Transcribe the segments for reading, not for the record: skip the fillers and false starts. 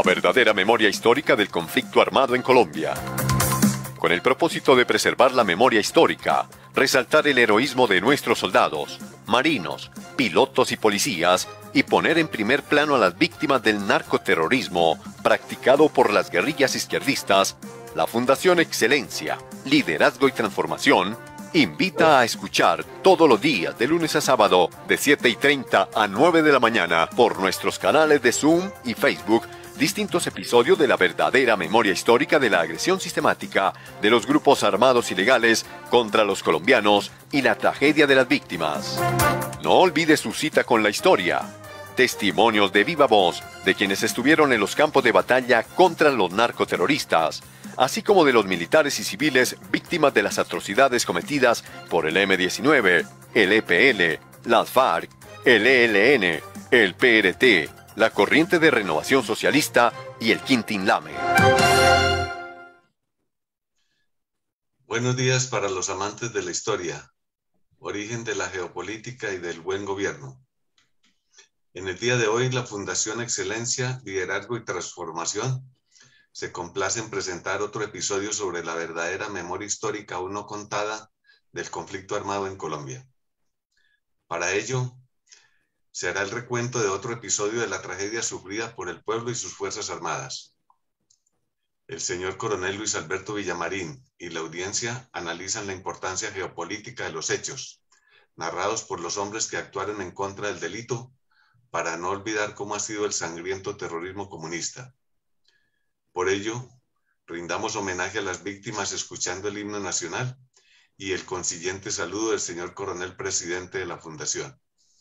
verdadera memoria histórica del conflicto armado en Colombia. Con el propósito de preservar la memoria histórica, resaltar el heroísmo de nuestros soldados, marinos, pilotos y policías, y poner en primer plano a las víctimas del narcoterrorismo practicado por las guerrillas izquierdistas, la Fundación Excelencia, Liderazgo y Transformación invita a escuchar todos los días de lunes a sábado de 7:30 a 9 de la mañana por nuestros canales de Zoom y Facebook distintos episodios de la verdadera memoria histórica de la agresión sistemática de los grupos armados ilegales contra los colombianos y la tragedia de las víctimas. No olvide su cita con la historia. Testimonios de viva voz de quienes estuvieron en los campos de batalla contra los narcoterroristas, así como de los militares y civiles víctimas de las atrocidades cometidas por el M-19, el EPL, las FARC, el ELN, el PRT, la Corriente de Renovación Socialista y el Quintín-Lame. Buenos días para los amantes de la historia, origen de la geopolítica y del buen gobierno. En el día de hoy, la Fundación Excelencia, Liderazgo y Transformación se complace en presentar otro episodio sobre la verdadera memoria histórica aún no contada del conflicto armado en Colombia. Para ello, se hará el recuento de otro episodio de la tragedia sufrida por el pueblo y sus Fuerzas Armadas. El señor coronel Luis Alberto Villamarín y la audiencia analizan la importancia geopolítica de los hechos, narrados por los hombres que actuaron en contra del delito, para no olvidar cómo ha sido el sangriento terrorismo comunista. Por ello, rindamos homenaje a las víctimas escuchando el himno nacional y el consiguiente saludo del señor coronel presidente de la Fundación.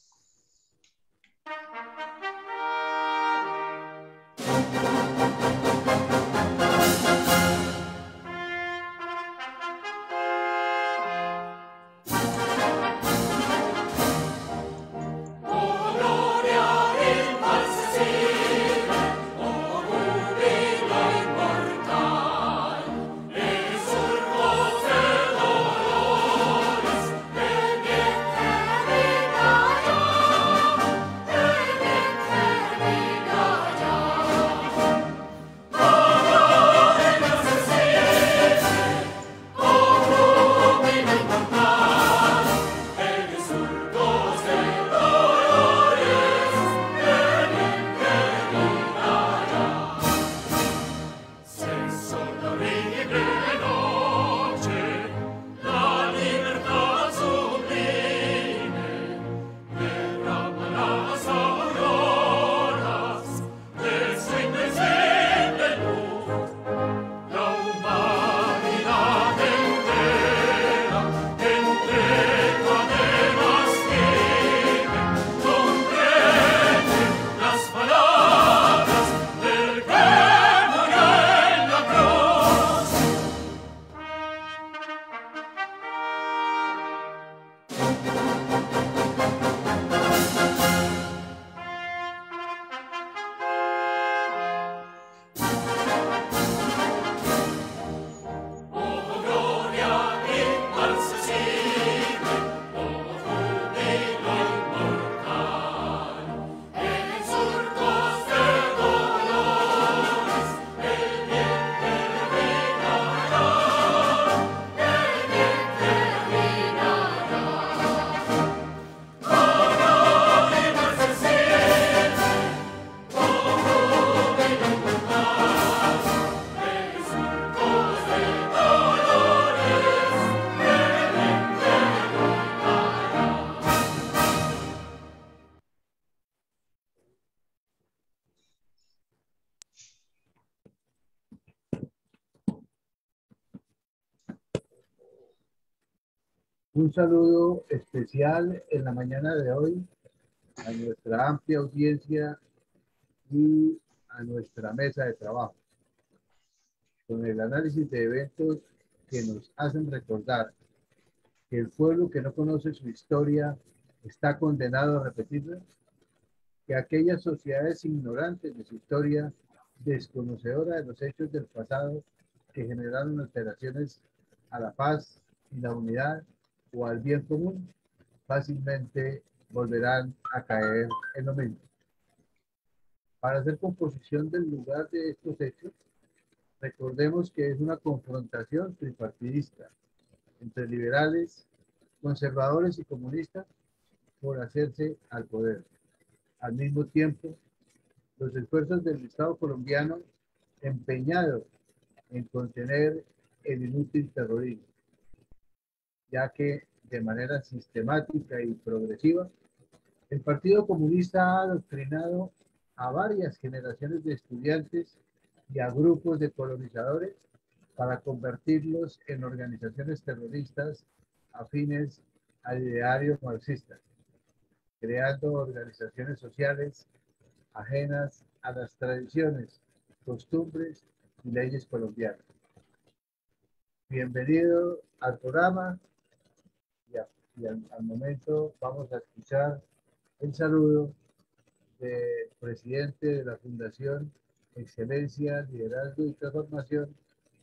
Un saludo especial en la mañana de hoy a nuestra amplia audiencia y a nuestra mesa de trabajo, con el análisis de eventos que nos hacen recordar que el pueblo que no conoce su historia está condenado a repetirla, que aquellas sociedades ignorantes de su historia, desconocedoras de los hechos del pasado que generaron alteraciones a la paz y la unidad o al bien común, fácilmente volverán a caer en lo mismo. Para hacer composición del lugar de estos hechos, recordemos que es una confrontación tripartidista entre liberales, conservadores y comunistas por hacerse al poder. Al mismo tiempo, los esfuerzos del Estado colombiano empeñados en contener el inútil terrorismo, ya que de manera sistemática y progresiva, el Partido Comunista ha adoctrinado a varias generaciones de estudiantes y a grupos de colonizadores para convertirlos en organizaciones terroristas afines al ideario marxista, creando organizaciones sociales ajenas a las tradiciones, costumbres y leyes colombianas. Bienvenido al programa y al momento vamos a escuchar el saludo del presidente de la Fundación Excelencia, Liderazgo y Transformación,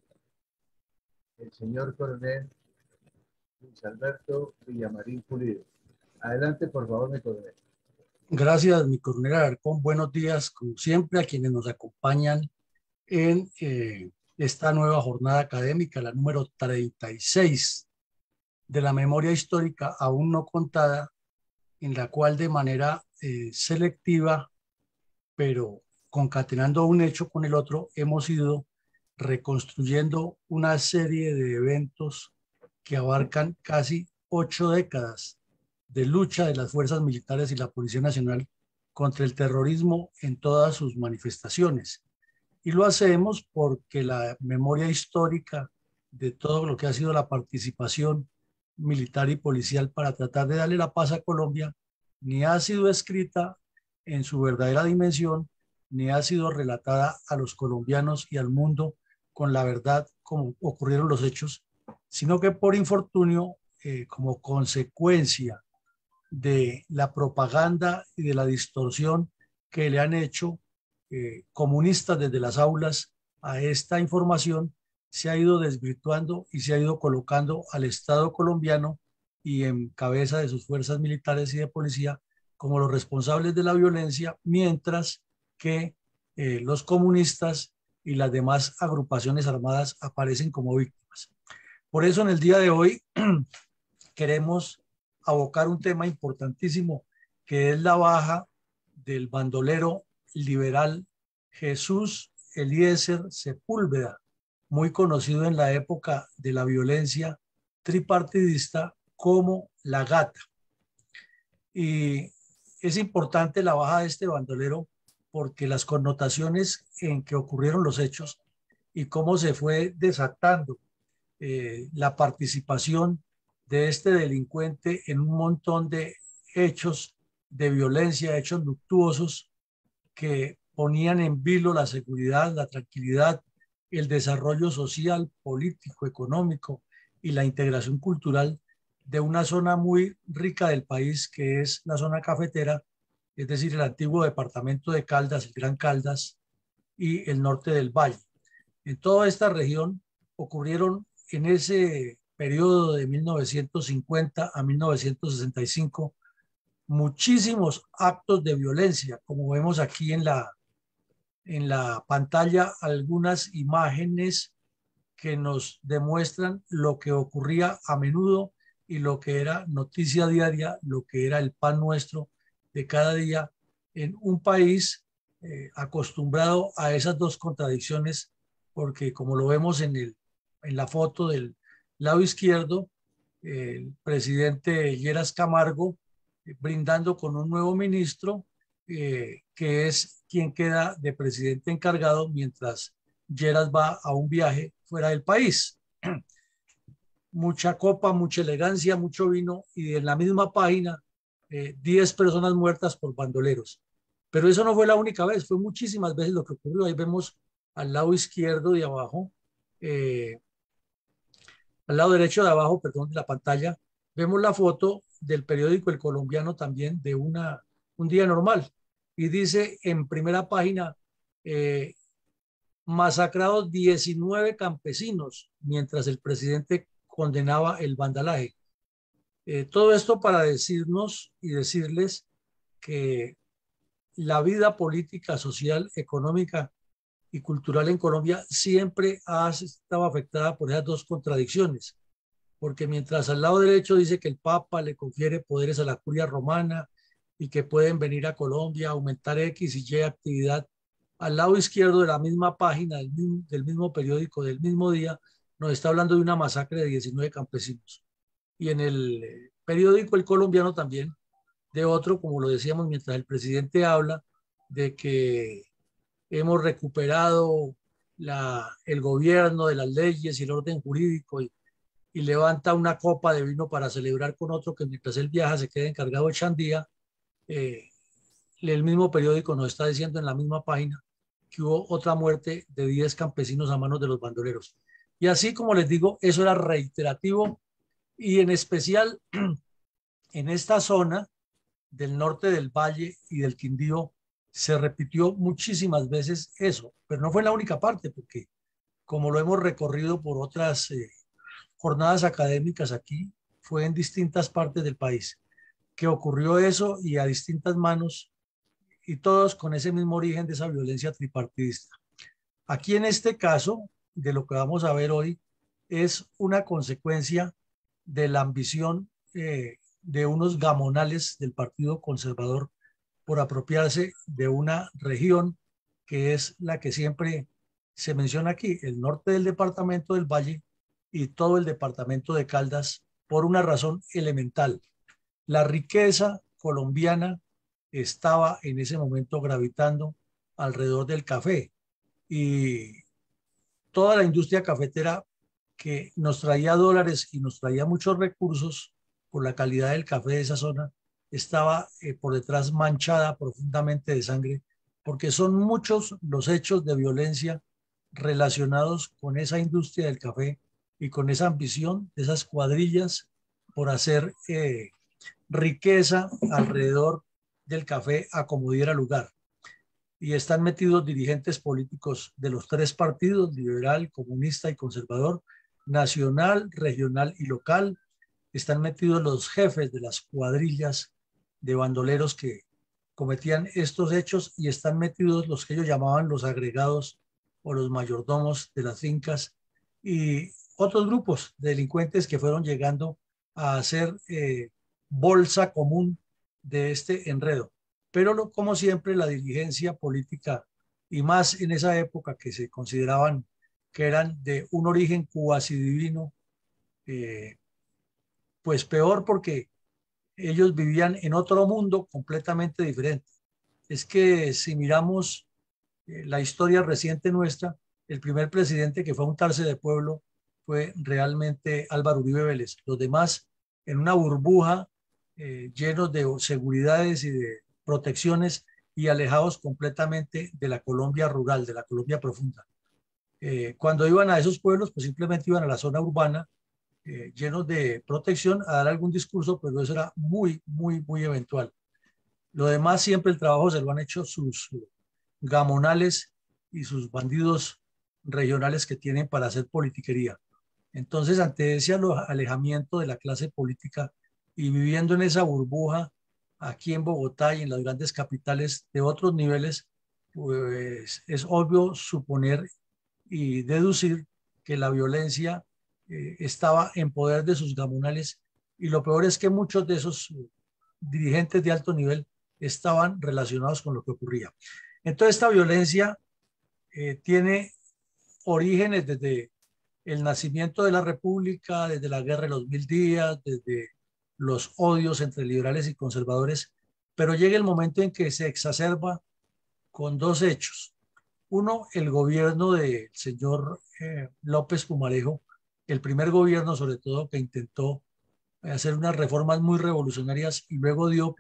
el señor coronel Luis Alberto Villamarín Pulido. Adelante, por favor, mi coronel. Gracias, mi coronel Alarcón. Buenos días, como siempre, a quienes nos acompañan en esta nueva jornada académica, la número 36 de la memoria histórica aún no contada, en la cual de manera selectiva, pero concatenando un hecho con el otro, hemos ido reconstruyendo una serie de eventos que abarcan casi 8 décadas de lucha de las fuerzas militares y la Policía Nacional contra el terrorismo en todas sus manifestaciones. Y lo hacemos porque la memoria histórica de todo lo que ha sido la participación militar y policial para tratar de darle la paz a Colombia ni ha sido escrita en su verdadera dimensión, ni ha sido relatada a los colombianos y al mundo con la verdad como ocurrieron los hechos, sino que por infortunio, como consecuencia de la propaganda y de la distorsión que le han hecho comunistas desde las aulas a esta información, se ha ido desvirtuando y se ha ido colocando al Estado colombiano y en cabeza de sus fuerzas militares y de policía como los responsables de la violencia, mientras que los comunistas y las demás agrupaciones armadas aparecen como víctimas. Por eso en el día de hoy queremos abocar un tema importantísimo, que es la baja del bandolero liberal Jesús Eliezer Sepúlveda, muy conocido en la época de la violencia tripartidista como La Gata. Y es importante la baja de este bandolero porque las connotaciones en que ocurrieron los hechos y cómo se fue desatando la participación de este delincuente en un montón de hechos de violencia, hechos luctuosos que ponían en vilo la seguridad, la tranquilidad, el desarrollo social, político, económico y la integración cultural de una zona muy rica del país, que es la zona cafetera, es decir, el antiguo departamento de Caldas, el Gran Caldas y el norte del Valle. En toda esta región ocurrieron en ese periodo de 1950 a 1965 muchísimos actos de violencia, como vemos aquí en la pantalla, algunas imágenes que nos demuestran lo que ocurría a menudo y lo que era noticia diaria, lo que era el pan nuestro de cada día en un país acostumbrado a esas dos contradicciones, porque como lo vemos en la foto del lado izquierdo, el presidente Lleras Camargo brindando con un nuevo ministro que es quien queda de presidente encargado mientras Lleras va a un viaje fuera del país. Mucha copa, mucha elegancia, mucho vino y en la misma página 10 personas muertas por bandoleros. Pero eso no fue la única vez, fue muchísimas veces lo que ocurrió. Ahí vemos al lado izquierdo de abajo, al lado derecho de abajo, perdón, de la pantalla, vemos la foto del periódico El Colombiano también de un día normal. Y dice en primera página, masacrados 19 campesinos, mientras el presidente condenaba el vandalaje. Todo esto para decirnos y decirles que la vida política, social, económica y cultural en Colombia siempre ha estado afectada por esas dos contradicciones, porque mientras al lado derecho dice que el Papa le confiere poderes a la curia romana y que pueden venir a Colombia a aumentar X y Y actividad, al lado izquierdo de la misma página, del mismo periódico, del mismo día, nos está hablando de una masacre de 19 campesinos. Y en el periódico El Colombiano también, de otro, como lo decíamos, mientras el presidente habla de que hemos recuperado el gobierno de las leyes y el orden jurídico y levanta una copa de vino para celebrar con otro que mientras él viaja se queda encargado de Chandía, eh, el mismo periódico nos está diciendo en la misma página que hubo otra muerte de 10 campesinos a manos de los bandoleros. Y así como les digo, eso era reiterativo y en especial en esta zona del norte del Valle y del Quindío se repitió muchísimas veces eso, pero no fue la única parte, porque como lo hemos recorrido por otras jornadas académicas aquí, fue en distintas partes del país que ocurrió eso y a distintas manos y todos con ese mismo origen de esa violencia tripartidista. Aquí en este caso, de lo que vamos a ver hoy, es una consecuencia de la ambición de unos gamonales del Partido Conservador por apropiarse de una región que es la que siempre se menciona aquí, el norte del departamento del Valle y todo el departamento de Caldas, por una razón elemental. La riqueza colombiana estaba en ese momento gravitando alrededor del café y toda la industria cafetera que nos traía dólares y nos traía muchos recursos por la calidad del café de esa zona, estaba por detrás manchada profundamente de sangre, porque son muchos los hechos de violencia relacionados con esa industria del café y con esa ambición de esas cuadrillas por hacer riqueza alrededor del café a como diera lugar. Y están metidos dirigentes políticos de los tres partidos, liberal, comunista y conservador, nacional, regional y local. Están metidos los jefes de las cuadrillas de bandoleros que cometían estos hechos y están metidos los que ellos llamaban los agregados o los mayordomos de las fincas y otros grupos de delincuentes que fueron llegando a hacer bolsa común de este enredo. Pero como siempre la dirigencia política y más en esa época que se consideraban que eran de un origen cuasi divino, pues peor porque ellos vivían en otro mundo completamente diferente. Es que si miramos la historia reciente nuestra, el primer presidente que fue a untarse de pueblo fue realmente Álvaro Uribe Vélez. Los demás en una burbuja llenos de seguridades y de protecciones y alejados completamente de la Colombia rural, de la Colombia profunda. Cuando iban a esos pueblos, pues simplemente iban a la zona urbana llenos de protección a dar algún discurso, pero eso era muy, muy, muy eventual. Lo demás siempre el trabajo se lo han hecho sus gamonales y sus bandidos regionales que tienen para hacer politiquería. Entonces, ante ese alejamiento de la clase política y viviendo en esa burbuja aquí en Bogotá y en las grandes capitales de otros niveles, pues es obvio suponer y deducir que la violencia estaba en poder de sus gamonales y lo peor es que muchos de esos dirigentes de alto nivel estaban relacionados con lo que ocurría. Entonces esta violencia tiene orígenes desde el nacimiento de la República, desde la Guerra de los 1000 días, desde los odios entre liberales y conservadores, pero llega el momento en que se exacerba con dos hechos. Uno, el gobierno del señor López Pumarejo, el primer gobierno sobre todo que intentó hacer unas reformas muy revolucionarias y luego dio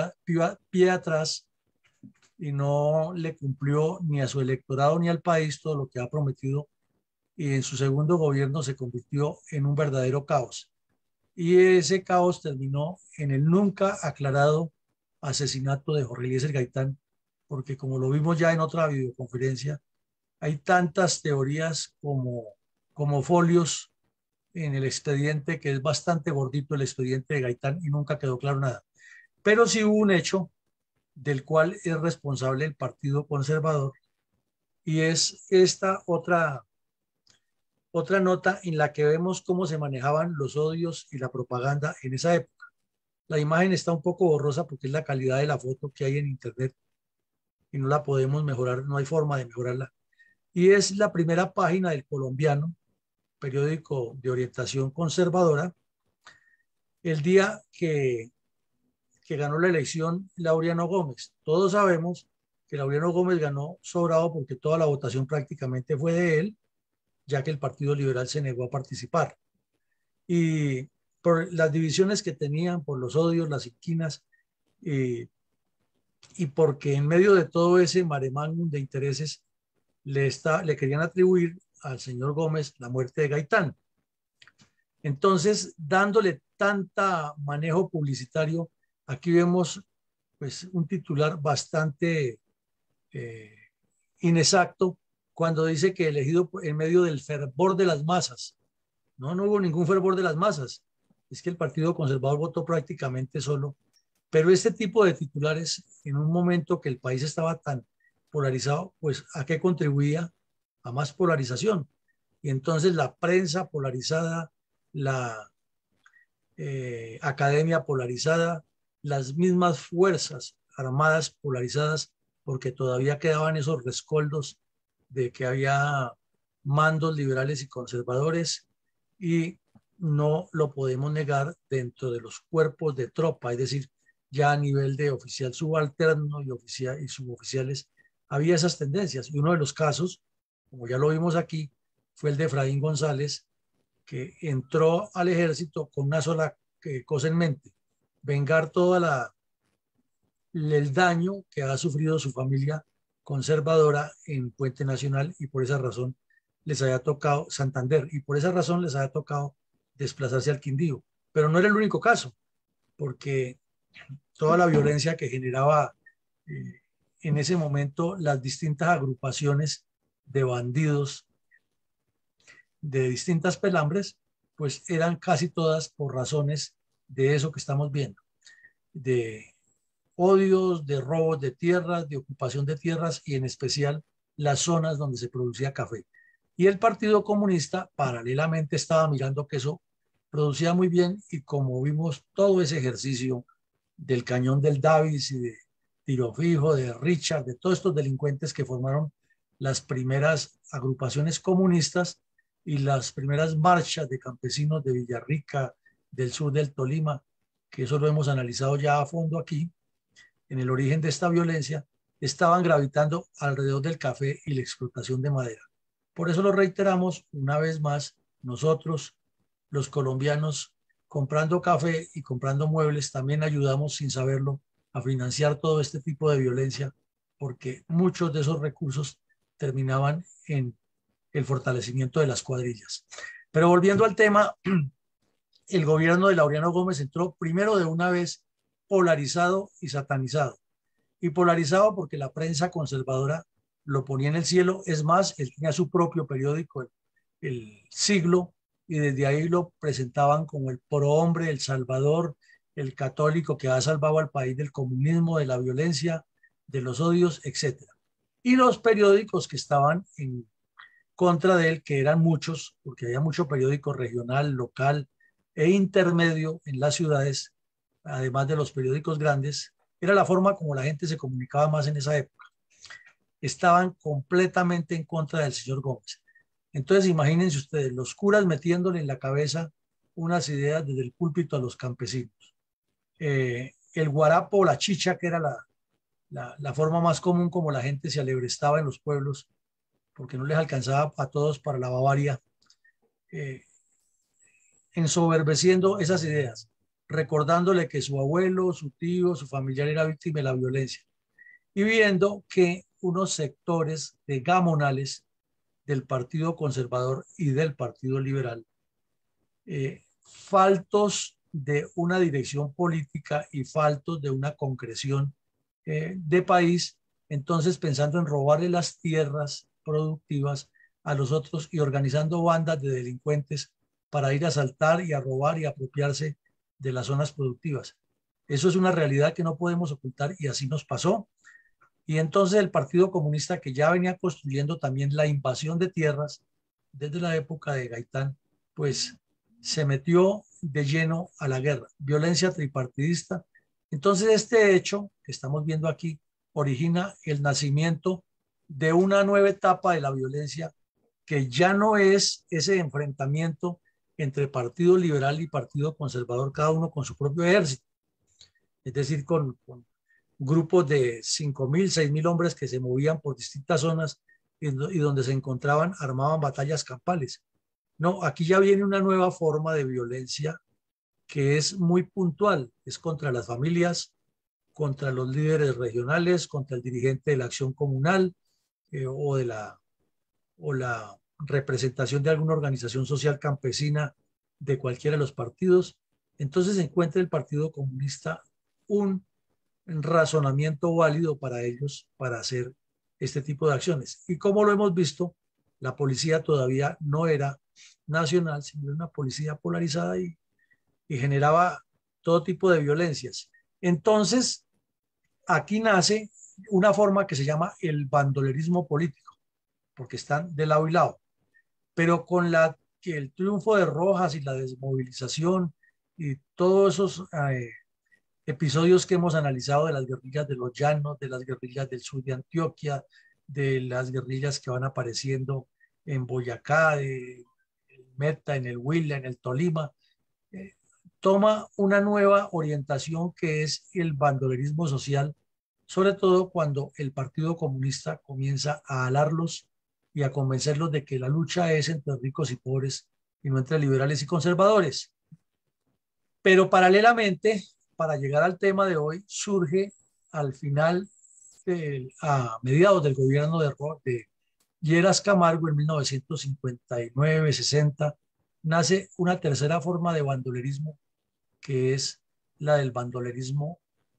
pie atrás y no le cumplió ni a su electorado ni al país todo lo que ha prometido y en su segundo gobierno se convirtió en un verdadero caos. Y ese caos terminó en el nunca aclarado asesinato de Jorge Eliezer Gaitán, porque como lo vimos ya en otra videoconferencia, hay tantas teorías como folios en el expediente, que es bastante gordito el expediente de Gaitán y nunca quedó claro nada. Pero sí hubo un hecho del cual es responsable el Partido Conservador, y es esta otra nota en la que vemos cómo se manejaban los odios y la propaganda en esa época. La imagen está un poco borrosa porque es la calidad de la foto que hay en internet y no la podemos mejorar, no hay forma de mejorarla. Y es la primera página del Colombiano, periódico de orientación conservadora, el día que ganó la elección Laureano Gómez. Todos sabemos que Laureano Gómez ganó sobrado porque toda la votación prácticamente fue de él, ya que el Partido Liberal se negó a participar. Y por las divisiones que tenían, por los odios, las inquinas, y porque en medio de todo ese mare magnum de intereses le querían atribuir al señor Gómez la muerte de Gaitán. Entonces, dándole tanta manejo publicitario, aquí vemos pues un titular bastante inexacto cuando dice que elegido en medio del fervor de las masas. No, no hubo ningún fervor de las masas. Es que el Partido Conservador votó prácticamente solo. Pero este tipo de titulares, en un momento que el país estaba tan polarizado, pues ¿a qué contribuía? A más polarización. Y entonces la prensa polarizada, la academia polarizada, las mismas fuerzas armadas polarizadas, porque todavía quedaban esos rescoldos de que había mandos liberales y conservadores, y no lo podemos negar dentro de los cuerpos de tropa, es decir, ya a nivel de oficial subalterno y suboficiales, había esas tendencias. Y uno de los casos, como ya lo vimos aquí, fue el de Efraín González, que entró al ejército con una sola cosa en mente: vengar toda el daño que ha sufrido su familia conservadora en Puente Nacional, y por esa razón les había tocado Santander, y por esa razón les había tocado desplazarse al Quindío. Pero no era el único caso, porque toda la violencia que generaba en ese momento las distintas agrupaciones de bandidos de distintas pelambres, pues eran casi todas por razones de eso que estamos viendo, de odios, de robos de tierras, de ocupación de tierras, y en especial las zonas donde se producía café. Y el Partido Comunista paralelamente estaba mirando que eso producía muy bien, y como vimos todo ese ejercicio del Cañón del Davis y de Tiro Fijo, de Richard, de todos estos delincuentes que formaron las primeras agrupaciones comunistas y las primeras marchas de campesinos de Villarrica, del sur del Tolima, que eso lo hemos analizado ya a fondo aquí, en el origen de esta violencia, estaban gravitando alrededor del café y la explotación de madera. Por eso lo reiteramos una vez más: nosotros, los colombianos, comprando café y comprando muebles, también ayudamos sin saberlo a financiar todo este tipo de violencia, porque muchos de esos recursos terminaban en el fortalecimiento de las cuadrillas. Pero volviendo al tema, el gobierno de Laureano Gómez entró primero de una vez polarizado y satanizado. Y polarizado porque la prensa conservadora lo ponía en el cielo. Es más, él tenía su propio periódico, el Siglo, y desde ahí lo presentaban como el prohombre, el salvador, el católico que ha salvado al país del comunismo, de la violencia, de los odios, etc. Y los periódicos que estaban en contra de él, que eran muchos, porque había mucho periódico regional, local e intermedio en las ciudades, además de los periódicos grandes, era la forma como la gente se comunicaba más en esa época. Estaban completamente en contra del señor Gómez. Entonces, imagínense ustedes, los curas metiéndole en la cabeza unas ideas desde el púlpito a los campesinos. El guarapo, la chicha, que era la forma más común como la gente se alebrestaba en los pueblos, porque no les alcanzaba a todos para la Bavaria, ensoberbeciendo esas ideas, recordándole que su abuelo, su tío, su familiar era víctima de la violencia, y viendo que unos sectores de gamonales del Partido Conservador y del Partido Liberal, faltos de una dirección política y faltos de una concreción de país, entonces pensando en robarle las tierras productivas a los otros y organizando bandas de delincuentes para ir a asaltar y a robar y apropiarse de las zonas productivas. Eso es una realidad que no podemos ocultar y así nos pasó. Y entonces el Partido Comunista, que ya venía construyendo también la invasión de tierras desde la época de Gaitán, pues se metió de lleno a la guerra, violencia tripartidista. Entonces este hecho que estamos viendo aquí origina el nacimiento de una nueva etapa de la violencia que ya no es ese enfrentamiento entre Partido Liberal y Partido Conservador, cada uno con su propio ejército, es decir, con grupos de 5.000, 6.000 hombres que se movían por distintas zonas y donde se encontraban, armaban batallas campales. No, aquí ya viene una nueva forma de violencia que es muy puntual, es contra las familias, contra los líderes regionales, contra el dirigente de la acción comunal o la representación de alguna organización social campesina de cualquiera de los partidos. Entonces encuentra el Partido Comunista un razonamiento válido para ellos para hacer este tipo de acciones. Y como lo hemos visto, la policía todavía no era nacional, sino una policía polarizada y generaba todo tipo de violencias. Entonces, aquí nace una forma que se llama el bandolerismo político, porque están de lado y lado. Pero con el triunfo de Rojas y la desmovilización y todos esos episodios que hemos analizado de las guerrillas de los llanos, de las guerrillas del sur de Antioquia, de las guerrillas que van apareciendo en Boyacá, en el Meta, en el Huila, en el Tolima, toma una nueva orientación que es el bandolerismo social, sobre todo cuando el Partido Comunista comienza a alarlos y a convencerlos de que la lucha es entre ricos y pobres y no entre liberales y conservadores. Pero paralelamente, para llegar al tema de hoy, surge al final, a mediados del gobierno de Lleras Camargo en 1959-60, nace una tercera forma de bandolerismo, que es la del bandolerismo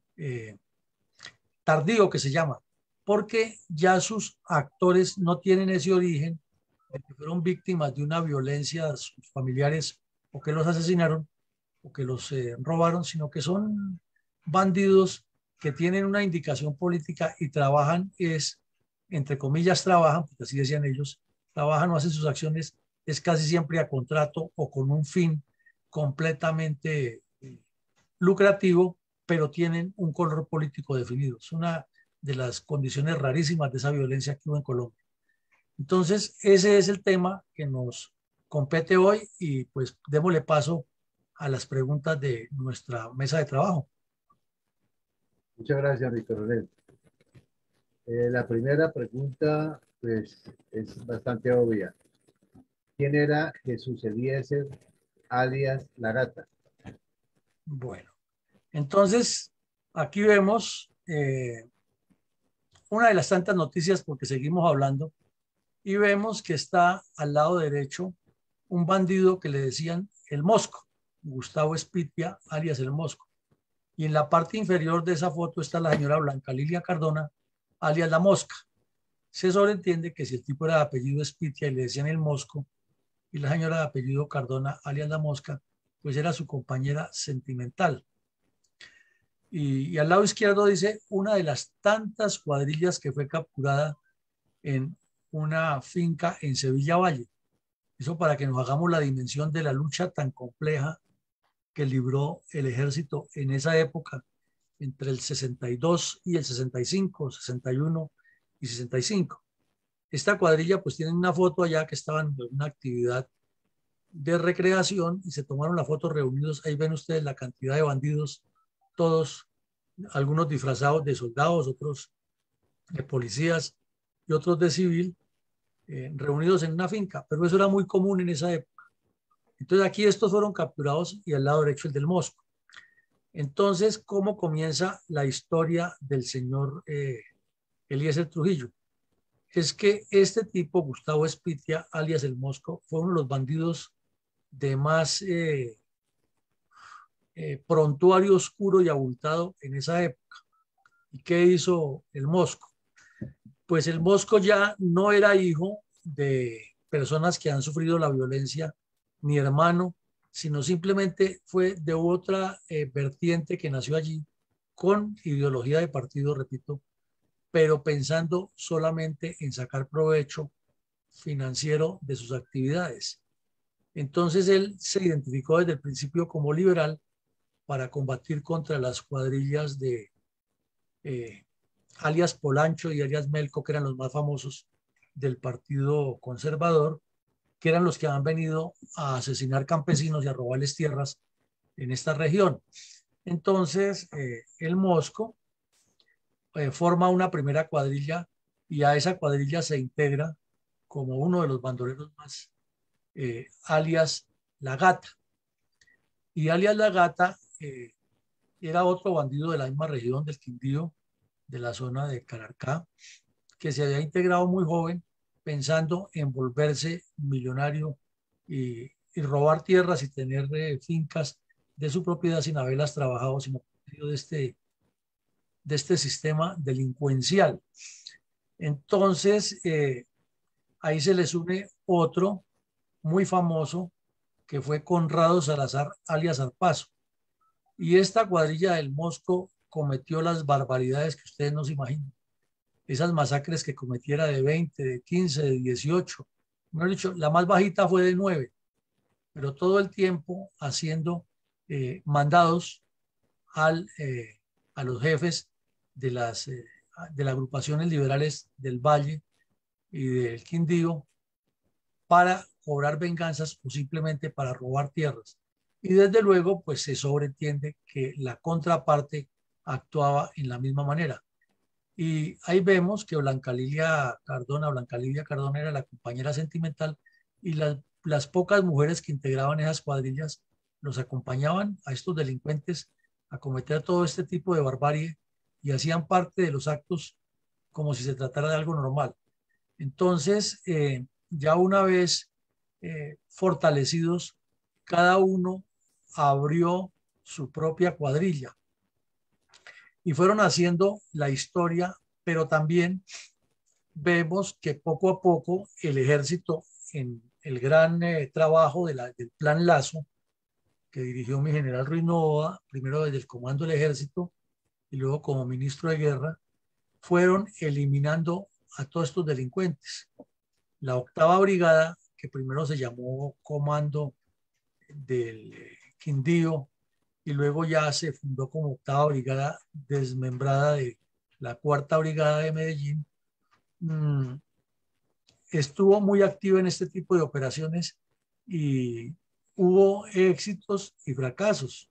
tardío, que se llama, porque ya sus actores no tienen ese origen de que fueron víctimas de una violencia a sus familiares o que los asesinaron o que los robaron, sino que son bandidos que tienen una indicación política y trabajan, entre comillas trabajan, porque así decían ellos, trabajan o hacen sus acciones, es casi siempre a contrato o con un fin completamente lucrativo, pero tienen un color político definido. Es una de las condiciones rarísimas de esa violencia que hubo en Colombia. Entonces, ese es el tema que nos compete hoy y pues démosle paso a las preguntas de nuestra mesa de trabajo. Muchas gracias, mi coronel. La primera pregunta pues, es bastante obvia. ¿Quién era Jesús Eliezer, alias La Gata? Bueno, entonces aquí vemos una de las tantas noticias porque seguimos hablando y vemos que está al lado derecho un bandido que le decían el Mosco, Gustavo Espitia, alias el Mosco. Y en la parte inferior de esa foto está la señora Blanca Lilia Cardona, alias la Mosca. Se sobreentiende que si el tipo era de apellido Espitia y le decían el Mosco, y la señora de apellido Cardona, alias la Mosca, pues era su compañera sentimental. Y al lado izquierdo dice una de las tantas cuadrillas que fue capturada en una finca en Sevilla Valle. Eso para que nos hagamos la dimensión de la lucha tan compleja que libró el ejército en esa época, entre el 62 y el 65, 61 y 65. Esta cuadrilla pues tiene una foto allá que estaban en una actividad de recreación y se tomaron la foto reunidos. Ahí ven ustedes la cantidad de bandidos, todos, algunos disfrazados de soldados, otros de policías y otros de civil, reunidos en una finca, pero eso era muy común en esa época. Entonces aquí estos fueron capturados y al lado derecho el del Mosco. Entonces, ¿cómo comienza la historia del señor Eliezer Trujillo? Es que este tipo, Gustavo Espitia, alias el Mosco, fue uno de los bandidos de más prontuario, oscuro y abultado en esa época. ¿Y qué hizo el Mosco? Pues el Mosco ya no era hijo de personas que han sufrido la violencia, ni hermano, sino simplemente fue de otra vertiente que nació allí con ideología de partido, repito, pero pensando solamente en sacar provecho financiero de sus actividades. Entonces él se identificó desde el principio como liberal para combatir contra las cuadrillas de alias Polancho y alias Melco, que eran los más famosos del Partido Conservador, que eran los que han venido a asesinar campesinos y a robarles tierras en esta región. Entonces, el Mosco forma una primera cuadrilla y a esa cuadrilla se integra como uno de los bandoleros más, alias La Gata. Y alias La Gata era otro bandido de la misma región del Quindío, de la zona de Calarcá, que se había integrado muy joven pensando en volverse millonario y robar tierras y tener fincas de su propiedad sin haberlas trabajado, sino de este sistema delincuencial. Entonces, ahí se les une otro muy famoso que fue Conrado Salazar, alias Zarpazo. Y esta cuadrilla del Mosco cometió las barbaridades que ustedes no se imaginan. Esas masacres que cometiera de 20, de 15, de 18. Mejor dicho, la más bajita fue de 9, pero todo el tiempo haciendo mandados a los jefes de las agrupaciones liberales del Valle y del Quindío para cobrar venganzas o simplemente para robar tierras. Y desde luego, pues se sobreentiende que la contraparte actuaba en la misma manera. Y ahí vemos que Blanca Lilia Cardona era la compañera sentimental y las pocas mujeres que integraban esas cuadrillas los acompañaban a estos delincuentes a cometer todo este tipo de barbarie y hacían parte de los actos como si se tratara de algo normal. Entonces, ya una vez fortalecidos, cada uno abrió su propia cuadrilla y fueron haciendo la historia, pero también vemos que poco a poco el ejército, en el gran trabajo del Plan Lazo, que dirigió mi general Ruiz Novoa, primero desde el comando del ejército y luego como ministro de guerra, fueron eliminando a todos estos delincuentes. La 8ª Brigada, que primero se llamó Comando del Quindío y luego ya se fundó como 8ª Brigada desmembrada de la 4ª Brigada de Medellín, estuvo muy activa en este tipo de operaciones y hubo éxitos y fracasos.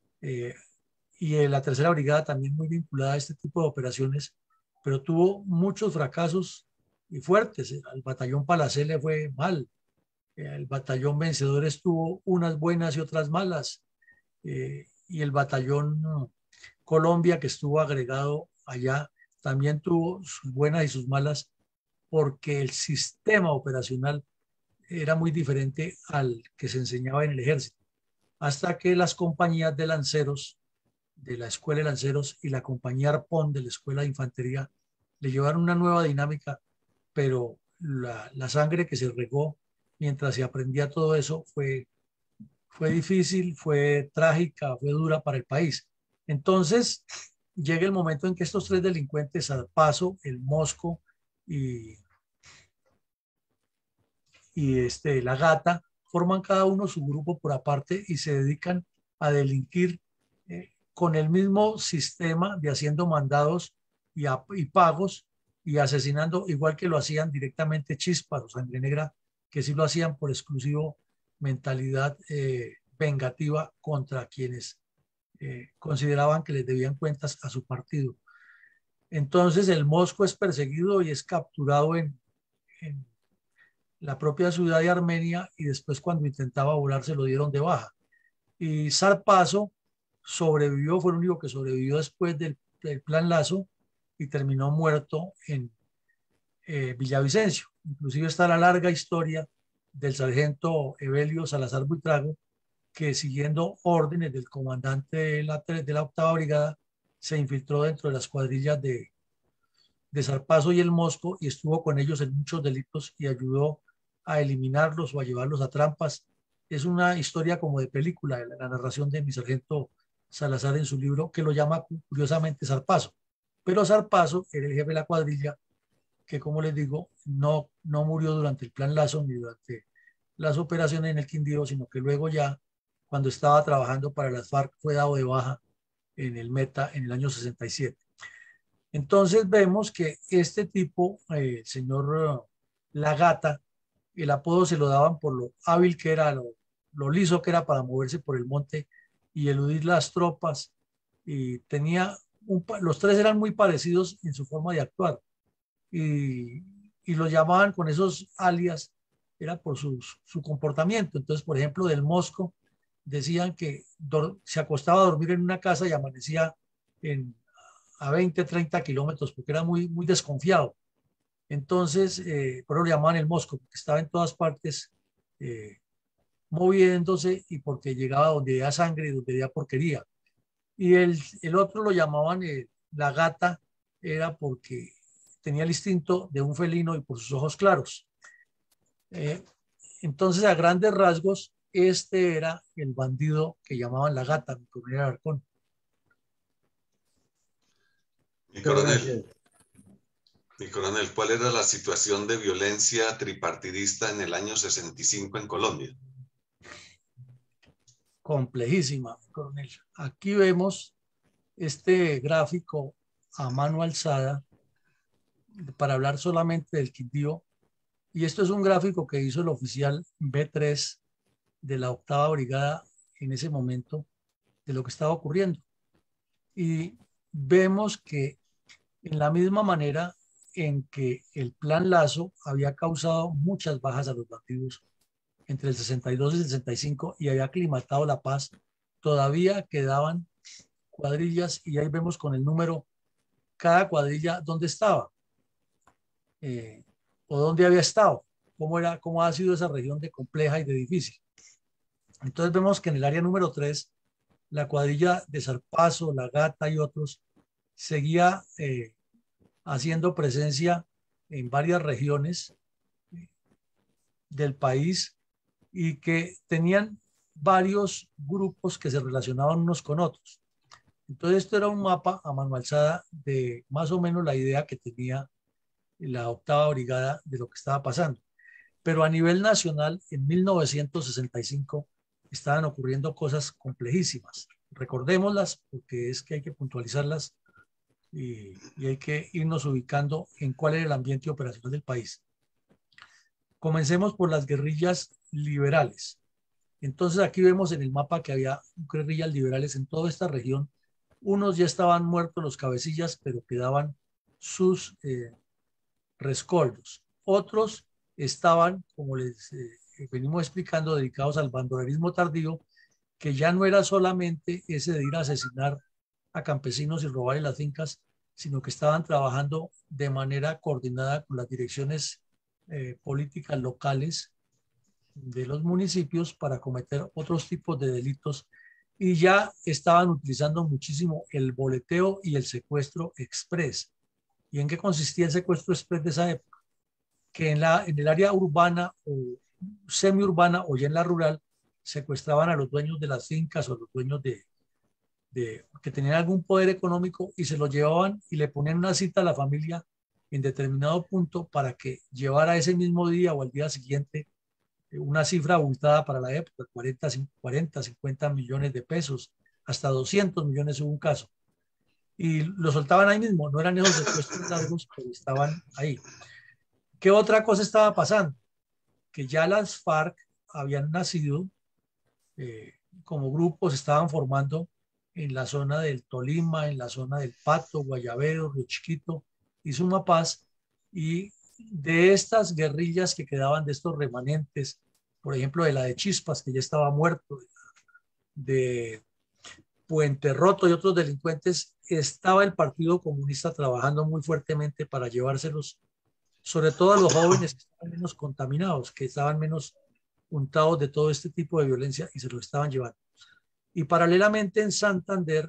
Y la 3ª Brigada también muy vinculada a este tipo de operaciones, pero tuvo muchos fracasos y fuertes. Al batallón Palacé le fue mal. El batallón Vencedores tuvo unas buenas y otras malas. Y el batallón Colombia, que estuvo agregado allá, también tuvo sus buenas y sus malas, porque el sistema operacional era muy diferente al que se enseñaba en el ejército. Hasta que las compañías de lanceros, de la Escuela de Lanceros y la compañía Arpón de la Escuela de Infantería, le llevaron una nueva dinámica, pero la sangre que se regó mientras se aprendía todo eso fue difícil, fue trágica, fue dura para el país. Entonces, llega el momento en que estos 3 delincuentes, Zarpazo, el Mosco y La Gata, forman cada uno su grupo por aparte y se dedican a delinquir con el mismo sistema de haciendo mandados y pagos y asesinando, igual que lo hacían directamente Chispa o Sangre Negra, que sí lo hacían por exclusivo mentalidad vengativa contra quienes consideraban que les debían cuentas a su partido. Entonces el Mosco es perseguido y es capturado en la propia ciudad de Armenia y después cuando intentaba volar se lo dieron de baja. Y Zarpazo sobrevivió, fue el único que sobrevivió después del Plan Lazo y terminó muerto en Villavicencio. Inclusive está la larga historia del sargento Evelio Salazar Buitrago, que siguiendo órdenes del comandante de la 8ª Brigada, se infiltró dentro de las cuadrillas de Zarpazo y el Mosco y estuvo con ellos en muchos delitos y ayudó a eliminarlos o a llevarlos a trampas es una historia como de película, la narración de mi sargento Salazar en su libro, que lo llama curiosamente Zarpazo. Pero Zarpazo era el jefe de la cuadrilla que, como les digo, no murió durante el Plan Lazo ni durante las operaciones en el Quindío, sino que luego ya, cuando estaba trabajando para las FARC, fue dado de baja en el Meta en el año 67. Entonces vemos que este tipo, señor La Gata, el apodo se lo daban por lo hábil que era, lo liso que era para moverse por el monte y eludir las tropas. Y tenía los tres eran muy parecidos en su forma de actuar. Y lo llamaban con esos alias, era por su comportamiento. Entonces, por ejemplo, del Mosco, decían que se acostaba a dormir en una casa y amanecía a 20, 30 kilómetros, porque era muy desconfiado. Entonces, por eso lo llamaban el Mosco, porque estaba en todas partes moviéndose y porque llegaba donde había sangre y donde había porquería. Y el otro lo llamaban la Gata, era porque tenía el instinto de un felino y por sus ojos claros. Entonces, a grandes rasgos, este era el bandido que llamaban la Gata, mi coronel Alarcón. Mi coronel, ¿cuál era la situación de violencia tripartidista en el año 65 en Colombia? Complejísima, coronel. Aquí vemos este gráfico a mano alzada para hablar solamente del Quindío. Y esto es un gráfico que hizo el oficial B3 de la 8ª Brigada en ese momento de lo que estaba ocurriendo. Y vemos que en la misma manera en que el Plan Lazo había causado muchas bajas a los bandidos entre el 62 y el 65 y había aclimatado la paz, todavía quedaban cuadrillas y ahí vemos con el número cada cuadrilla dónde estaba o dónde había estado, cómo ha sido esa región de compleja y de difícil. Entonces vemos que en el área número 3, la cuadrilla de Zarpazo, La Gata y otros seguía haciendo presencia en varias regiones del país y que tenían varios grupos que se relacionaban unos con otros. Entonces esto era un mapa a mano alzada de más o menos la idea que tenía la 8ª Brigada de lo que estaba pasando. Pero a nivel nacional, en 1965, estaban ocurriendo cosas complejísimas. Recordémoslas porque es que hay que puntualizarlas y hay que irnos ubicando en cuál era el ambiente operacional del país. Comencemos por las guerrillas liberales. Entonces aquí vemos en el mapa que había guerrillas liberales en toda esta región. Unos ya estaban muertos los cabecillas, pero quedaban sus rescoldos. Otros estaban, como les venimos explicando, dedicados al bandolerismo tardío, que ya no era solamente ese de ir a asesinar a campesinos y robarles las fincas, sino que estaban trabajando de manera coordinada con las direcciones políticas locales de los municipios para cometer otros tipos de delitos y ya estaban utilizando muchísimo el boleteo y el secuestro express. ¿Y en qué consistía el secuestro express de esa época? Que en el área urbana o semiurbana o ya en la rural secuestraban a los dueños de las fincas o los dueños que tenían algún poder económico y se lo llevaban y le ponían una cita a la familia en determinado punto para que llevara ese mismo día o al día siguiente una cifra abultada para la época, 40, 50 millones de pesos, hasta 200 millones hubo un caso. Y lo soltaban ahí mismo, no eran esos secuestros largos, pero estaban ahí. ¿Qué otra cosa estaba pasando? Que ya las FARC habían nacido como grupos, estaban formando en la zona del Tolima, en la zona del Pato, Guayabero, Río Chiquito y Sumapaz, y de estas guerrillas que quedaban de estos remanentes, por ejemplo, de la de Chispas, que ya estaba muerto, de Puente Roto y otros delincuentes, estaba el Partido Comunista trabajando muy fuertemente para llevárselos, sobre todo a los jóvenes que estaban menos contaminados, que estaban menos untados de todo este tipo de violencia y se los estaban llevando. Y paralelamente en Santander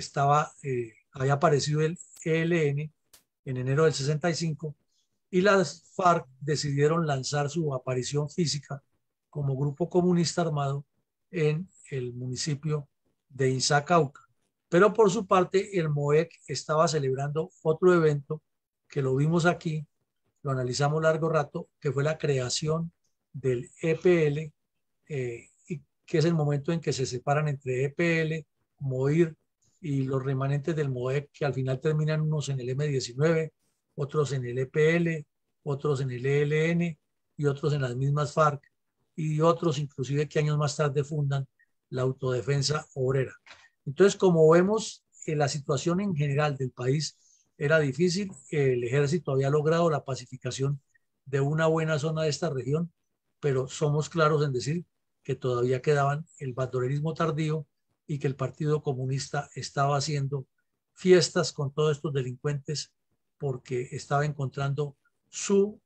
había aparecido el ELN en enero del 65 y las FARC decidieron lanzar su aparición física como grupo comunista armado en el municipio de Inzá, Cauca. Pero por su parte, el MOEC estaba celebrando otro evento que lo vimos aquí, lo analizamos largo rato, que fue la creación del EPL, y que es el momento en que se separan entre EPL, MOIR y los remanentes del MOEC, que al final terminan unos en el M19, otros en el EPL, otros en el ELN y otros en las mismas FARC, y otros inclusive que años más tarde fundan la Autodefensa Obrera. Entonces, como vemos, la situación en general del país era difícil. El ejército había logrado la pacificación de una buena zona de esta región, pero somos claros en decir que todavía quedaban el bandolerismo tardío y que el Partido Comunista estaba haciendo fiestas con todos estos delincuentes porque estaba encontrando su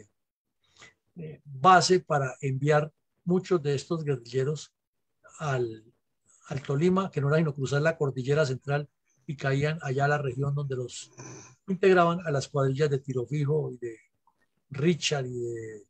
base para enviar muchos de estos guerrilleros al Tolima, que no era sino cruzar la cordillera central y caían allá a la región donde los integraban a las cuadrillas de Tiro Fijo y de Richard y de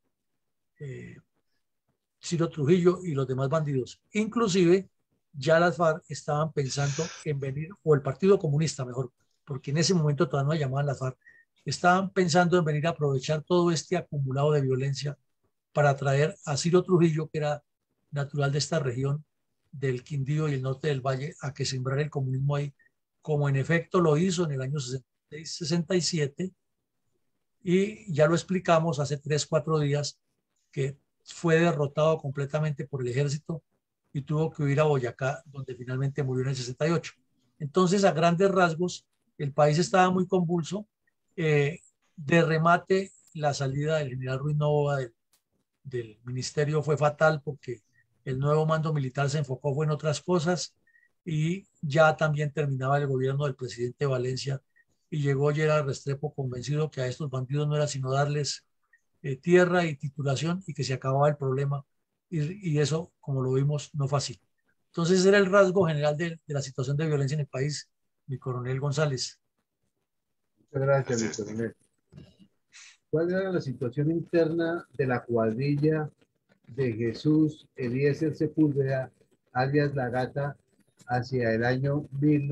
Ciro Trujillo y los demás bandidos. Inclusive ya las FARC estaban pensando en venir, o el Partido Comunista mejor, porque en ese momento todavía no se llamaban las FARC, estaban pensando en venir a aprovechar todo este acumulado de violencia para traer a Ciro Trujillo, que era natural de esta región del Quindío y el norte del Valle, a que sembrara el comunismo ahí, como en efecto lo hizo en el año 66-67, y ya lo explicamos hace 3-4 días, que fue derrotado completamente por el ejército y tuvo que huir a Boyacá, donde finalmente murió en el 68. Entonces, a grandes rasgos, el país estaba muy convulso. De remate, la salida del general Ruiz Novoa del ministerio fue fatal porque el nuevo mando militar se enfocó en otras cosas y ya también terminaba el gobierno del presidente Valencia y llegó Gerard Restrepo convencido que a estos bandidos no era sino darles tierra y titulación y que se acababa el problema, y eso, como lo vimos, no fue así. Entonces, ese era el rasgo general de la situación de violencia en el país, mi coronel González. Muchas gracias, mi coronel. ¿Cuál era la situación interna de la cuadrilla de Jesús Eliezer Sepúlveda, alias La Gata, hacia el año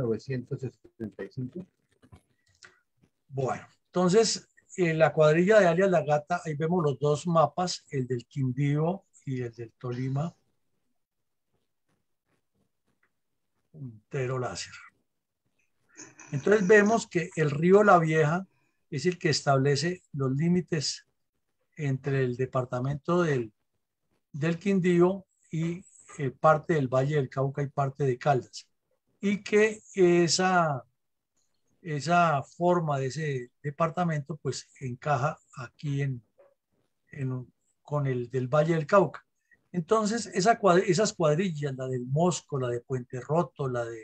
1975? Bueno, entonces, la cuadrilla de alias La Gata, ahí vemos los dos mapas, el del Quindío y el del Tolima. Puntero láser. Entonces vemos que el río La Vieja es el que establece los límites entre el departamento del Quindío y parte del Valle del Cauca y parte de Caldas. Y que esa forma de ese departamento pues encaja aquí con el del Valle del Cauca. Entonces esas cuadrillas, la del Mosco, la de Puente Roto, la de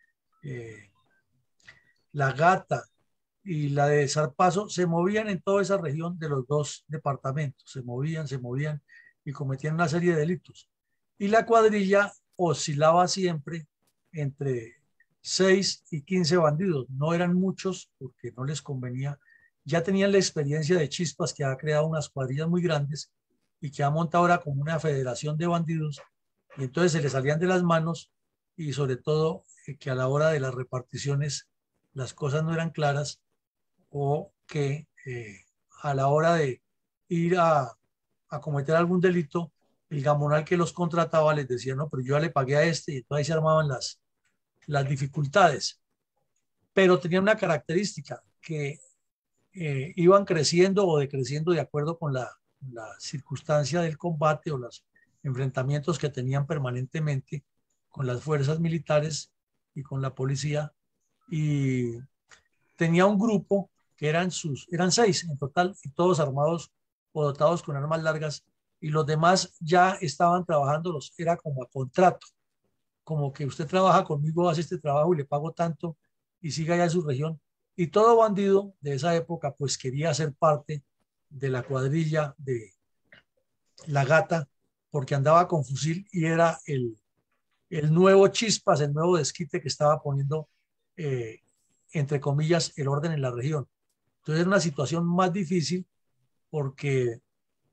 La Gata y la de Zarpazo, se movían en toda esa región de los dos departamentos, se movían y cometían una serie de delitos. Y la cuadrilla oscilaba siempre entre 6 y 15 bandidos. No eran muchos porque no les convenía. Ya tenían la experiencia de Chispas, que ha creado unas cuadrillas muy grandes y que ha montado ahora como una federación de bandidos, y entonces se les salían de las manos, y sobre todo que a la hora de las reparticiones las cosas no eran claras, o que a la hora de ir a cometer algún delito, el gamonal que los contrataba les decía, no, pero yo ya le pagué a este, y entonces ahí se armaban las dificultades. Pero tenían una característica, que iban creciendo o decreciendo de acuerdo con la circunstancia del combate o los enfrentamientos que tenían permanentemente con las fuerzas militares y con la policía. Y tenía un grupo que eran 6 en total, y todos armados o dotados con armas largas, y los demás ya estaban trabajando, era como a contrato, como que usted trabaja conmigo, hace este trabajo y le pago tanto y siga ya en su región. Y todo bandido de esa época pues quería ser parte de la cuadrilla de La Gata, porque andaba con fusil y era el nuevo Chispas, el nuevo desquite que estaba poniendo, entre comillas, el orden en la región. Entonces era una situación más difícil porque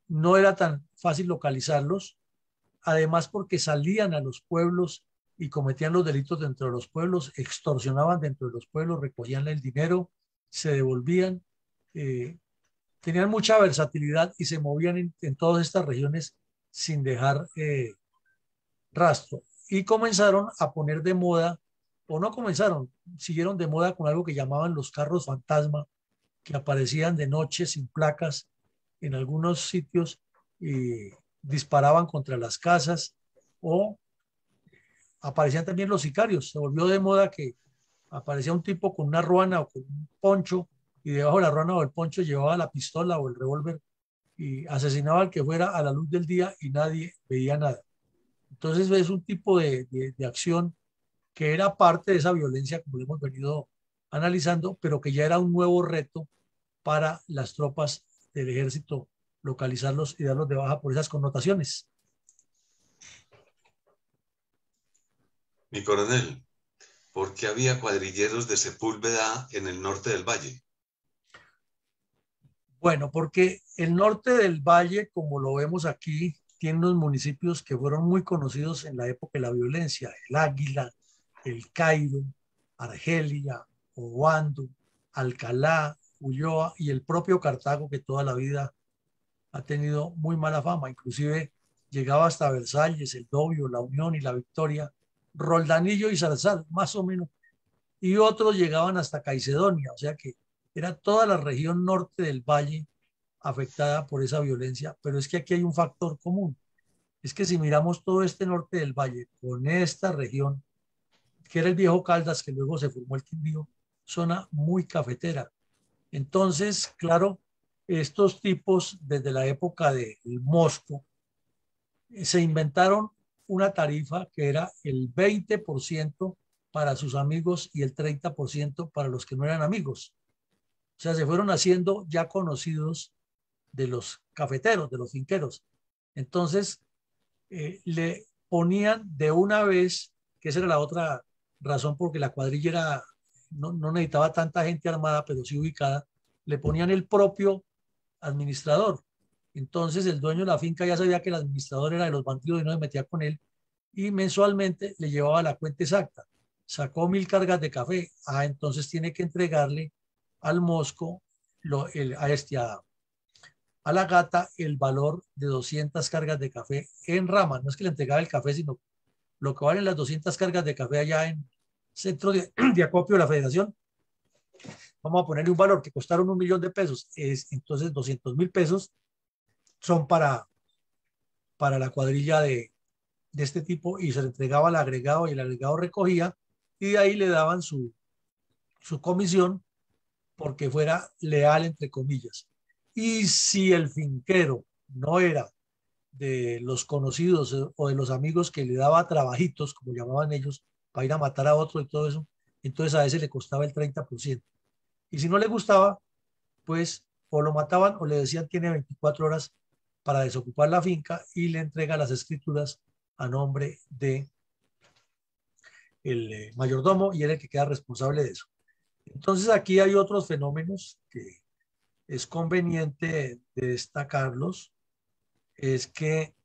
no era tan fácil localizarlos, además porque salían a los pueblos y cometían los delitos dentro de los pueblos, extorsionaban dentro de los pueblos, recogían el dinero, se devolvían, eh, tenían mucha versatilidad y se movían en todas estas regiones sin dejar rastro. Y comenzaron a poner de moda, o no comenzaron, siguieron de moda con algo que llamaban los carros fantasma, que aparecían de noche sin placas en algunos sitios y disparaban contra las casas, o aparecían también los sicarios. Se volvió de moda que aparecía un tipo con una ruana o con un poncho y debajo de la ruana o el poncho llevaba la pistola o el revólver y asesinaba al que fuera a la luz del día y nadie veía nada. Entonces es un tipo de acción que era parte de esa violencia, como lo hemos venido analizando, pero que ya era un nuevo reto para las tropas del ejército localizarlos y darlos de baja por esas connotaciones. Mi coronel, ¿por qué había cuadrilleros de Sepúlveda en el norte del valle? Bueno, porque el norte del valle, como lo vemos aquí, tiene unos municipios que fueron muy conocidos en la época de la violencia: el Águila, el Cairo, Argelia, Obando, Alcalá, Ulloa y el propio Cartago, que toda la vida ha tenido muy mala fama, inclusive llegaba hasta Versalles, el Dobio, la Unión y la Victoria, Roldanillo y Zarzal, más o menos, y otros llegaban hasta Caicedonia, o sea que era toda la región norte del valle afectada por esa violencia, pero es que aquí hay un factor común, es que si miramos todo este norte del valle con esta región, que era el viejo Caldas, que luego se formó el Quindío, zona muy cafetera. Entonces, claro, estos tipos desde la época del Mosco se inventaron una tarifa que era el 20% para sus amigos y el 30% para los que no eran amigos. O sea, se fueron haciendo ya conocidos de los cafeteros, de los finqueros. Entonces, le ponían de una vez, que esa era la otra razón porque la cuadrilla era, no necesitaba tanta gente armada, pero sí ubicada, le ponían el propio administrador. Entonces el dueño de la finca ya sabía que el administrador era de los bandidos y no se metía con él y mensualmente le llevaba la cuenta exacta. Sacó 1000 cargas de café. Entonces tiene que entregarle al Mosco, a la gata, el valor de 200 cargas de café en rama. No es que le entregaba el café, sino lo que valen las 200 cargas de café allá en centro de acopio de la federación. Vamos a ponerle un valor que costaron 1.000.000 de pesos. Entonces 200.000 pesos son para la cuadrilla de este tipo y se le entregaba al agregado y el agregado recogía y de ahí le daban su comisión porque fuera leal, entre comillas. Y si el finquero no era de los conocidos o de los amigos que le daba trabajitos, como llamaban ellos, para ir a matar a otro y todo eso, entonces a ese le costaba el 30%. Y si no le gustaba, pues o lo mataban o le decían tiene 24 horas para desocupar la finca y le entrega las escrituras a nombre de el mayordomo y él es el que queda responsable de eso. Entonces aquí hay otros fenómenos que es conveniente de destacarlos, es que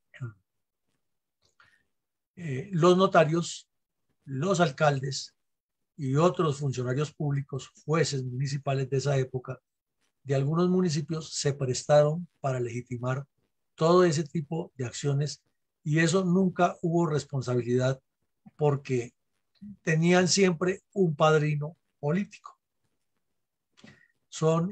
los notarios, los alcaldes y otros funcionarios públicos, jueces municipales de esa época, de algunos municipios se prestaron para legitimar todo ese tipo de acciones y eso nunca hubo responsabilidad porque tenían siempre un padrino político. Son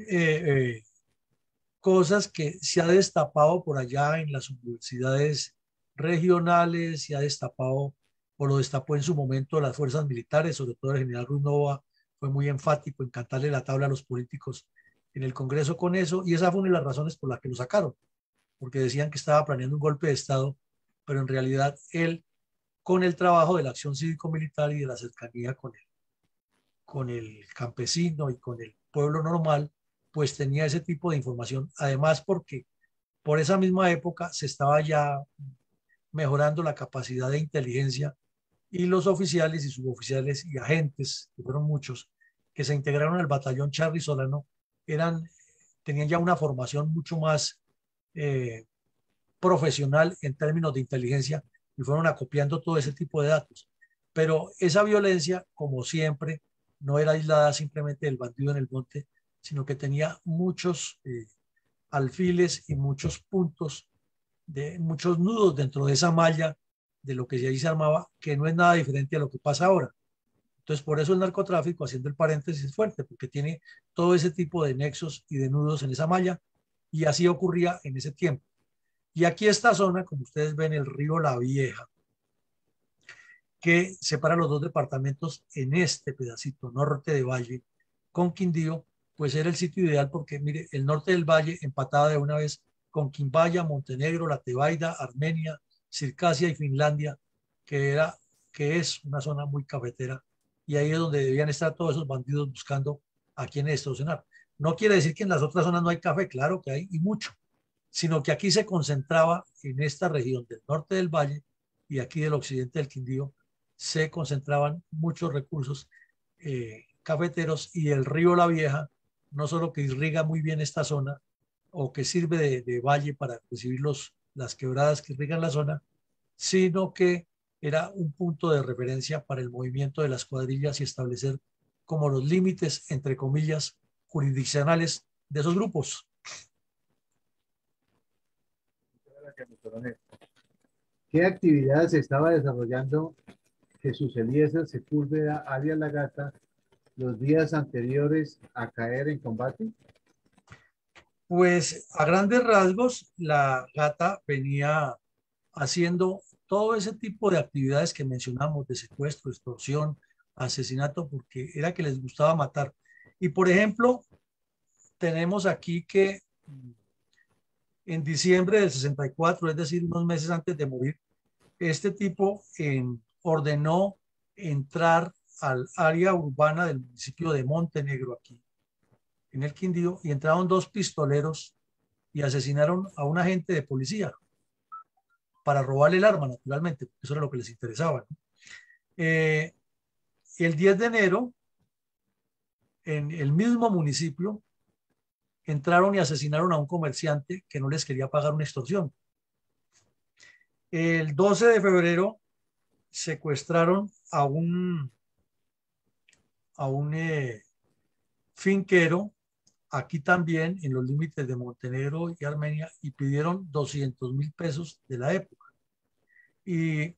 cosas que se ha destapado por allá en las universidades regionales, se ha destapado o lo destapó en su momento las fuerzas militares, sobre todo el general Ruiz Nova fue muy enfático en cantarle la tabla a los políticos en el Congreso con eso, y esa fue una de las razones por las que lo sacaron, porque decían que estaba planeando un golpe de Estado, pero en realidad él, con el trabajo de la acción cívico-militar y de la cercanía con el campesino y con el pueblo normal, pues tenía ese tipo de información. Además, porque por esa misma época se estaba ya mejorando la capacidad de inteligencia y los oficiales y suboficiales y agentes, que fueron muchos, que se integraron al batallón Charly Solano, tenían ya una formación mucho más profesional en términos de inteligencia y fueron acopiando todo ese tipo de datos. Pero esa violencia, como siempre, no era aislada simplemente del bandido en el monte, sino que tenía muchos alfiles y muchos puntos, muchos nudos dentro de esa malla de lo que ahí se armaba, que no es nada diferente a lo que pasa ahora. Entonces, por eso el narcotráfico, haciendo el paréntesis, es fuerte, porque tiene todo ese tipo de nexos y de nudos en esa malla, y así ocurría en ese tiempo. Y aquí esta zona, como ustedes ven, el río La Vieja, que separa los dos departamentos en este pedacito norte de Valle con Quindío, pues era el sitio ideal porque, mire, el norte del Valle empataba de una vez con Quimbaya, Montenegro, La Tebaida, Armenia, Circasia y Finlandia, que es una zona muy cafetera, y ahí es donde debían estar todos esos bandidos buscando a quién extorsionar. No quiere decir que en las otras zonas no hay café, claro que hay y mucho, sino que aquí se concentraba en esta región del norte del Valle y aquí del occidente del Quindío se concentraban muchos recursos cafeteros, y el río La Vieja no solo que irriga muy bien esta zona o que sirve de valle para recibir las quebradas que irrigan la zona, sino que era un punto de referencia para el movimiento de las cuadrillas y establecer como los límites, entre comillas, jurisdiccionales de esos grupos. ¿Qué actividades se estaba desarrollando Jesús Eliezer Sepúlveda, alias La Gata, los días anteriores a caer en combate? Pues a grandes rasgos, la Gata venía haciendo todo ese tipo de actividades que mencionamos, de secuestro, extorsión, asesinato, porque era que les gustaba matar. Y por ejemplo, tenemos aquí que en diciembre del 64, es decir, unos meses antes de morir, este tipo ordenó entrar al área urbana del municipio de Montenegro, aquí en el Quindío, y entraron dos pistoleros y asesinaron a un agente de policía para robarle el arma, naturalmente, porque eso era lo que les interesaba, ¿no? El 10 de enero, en el mismo municipio, entraron y asesinaron a un comerciante que no les quería pagar una extorsión. El 12 de febrero secuestraron a un finquero, aquí también en los límites de Montenegro y Armenia, y pidieron 200.000 pesos de la época. Y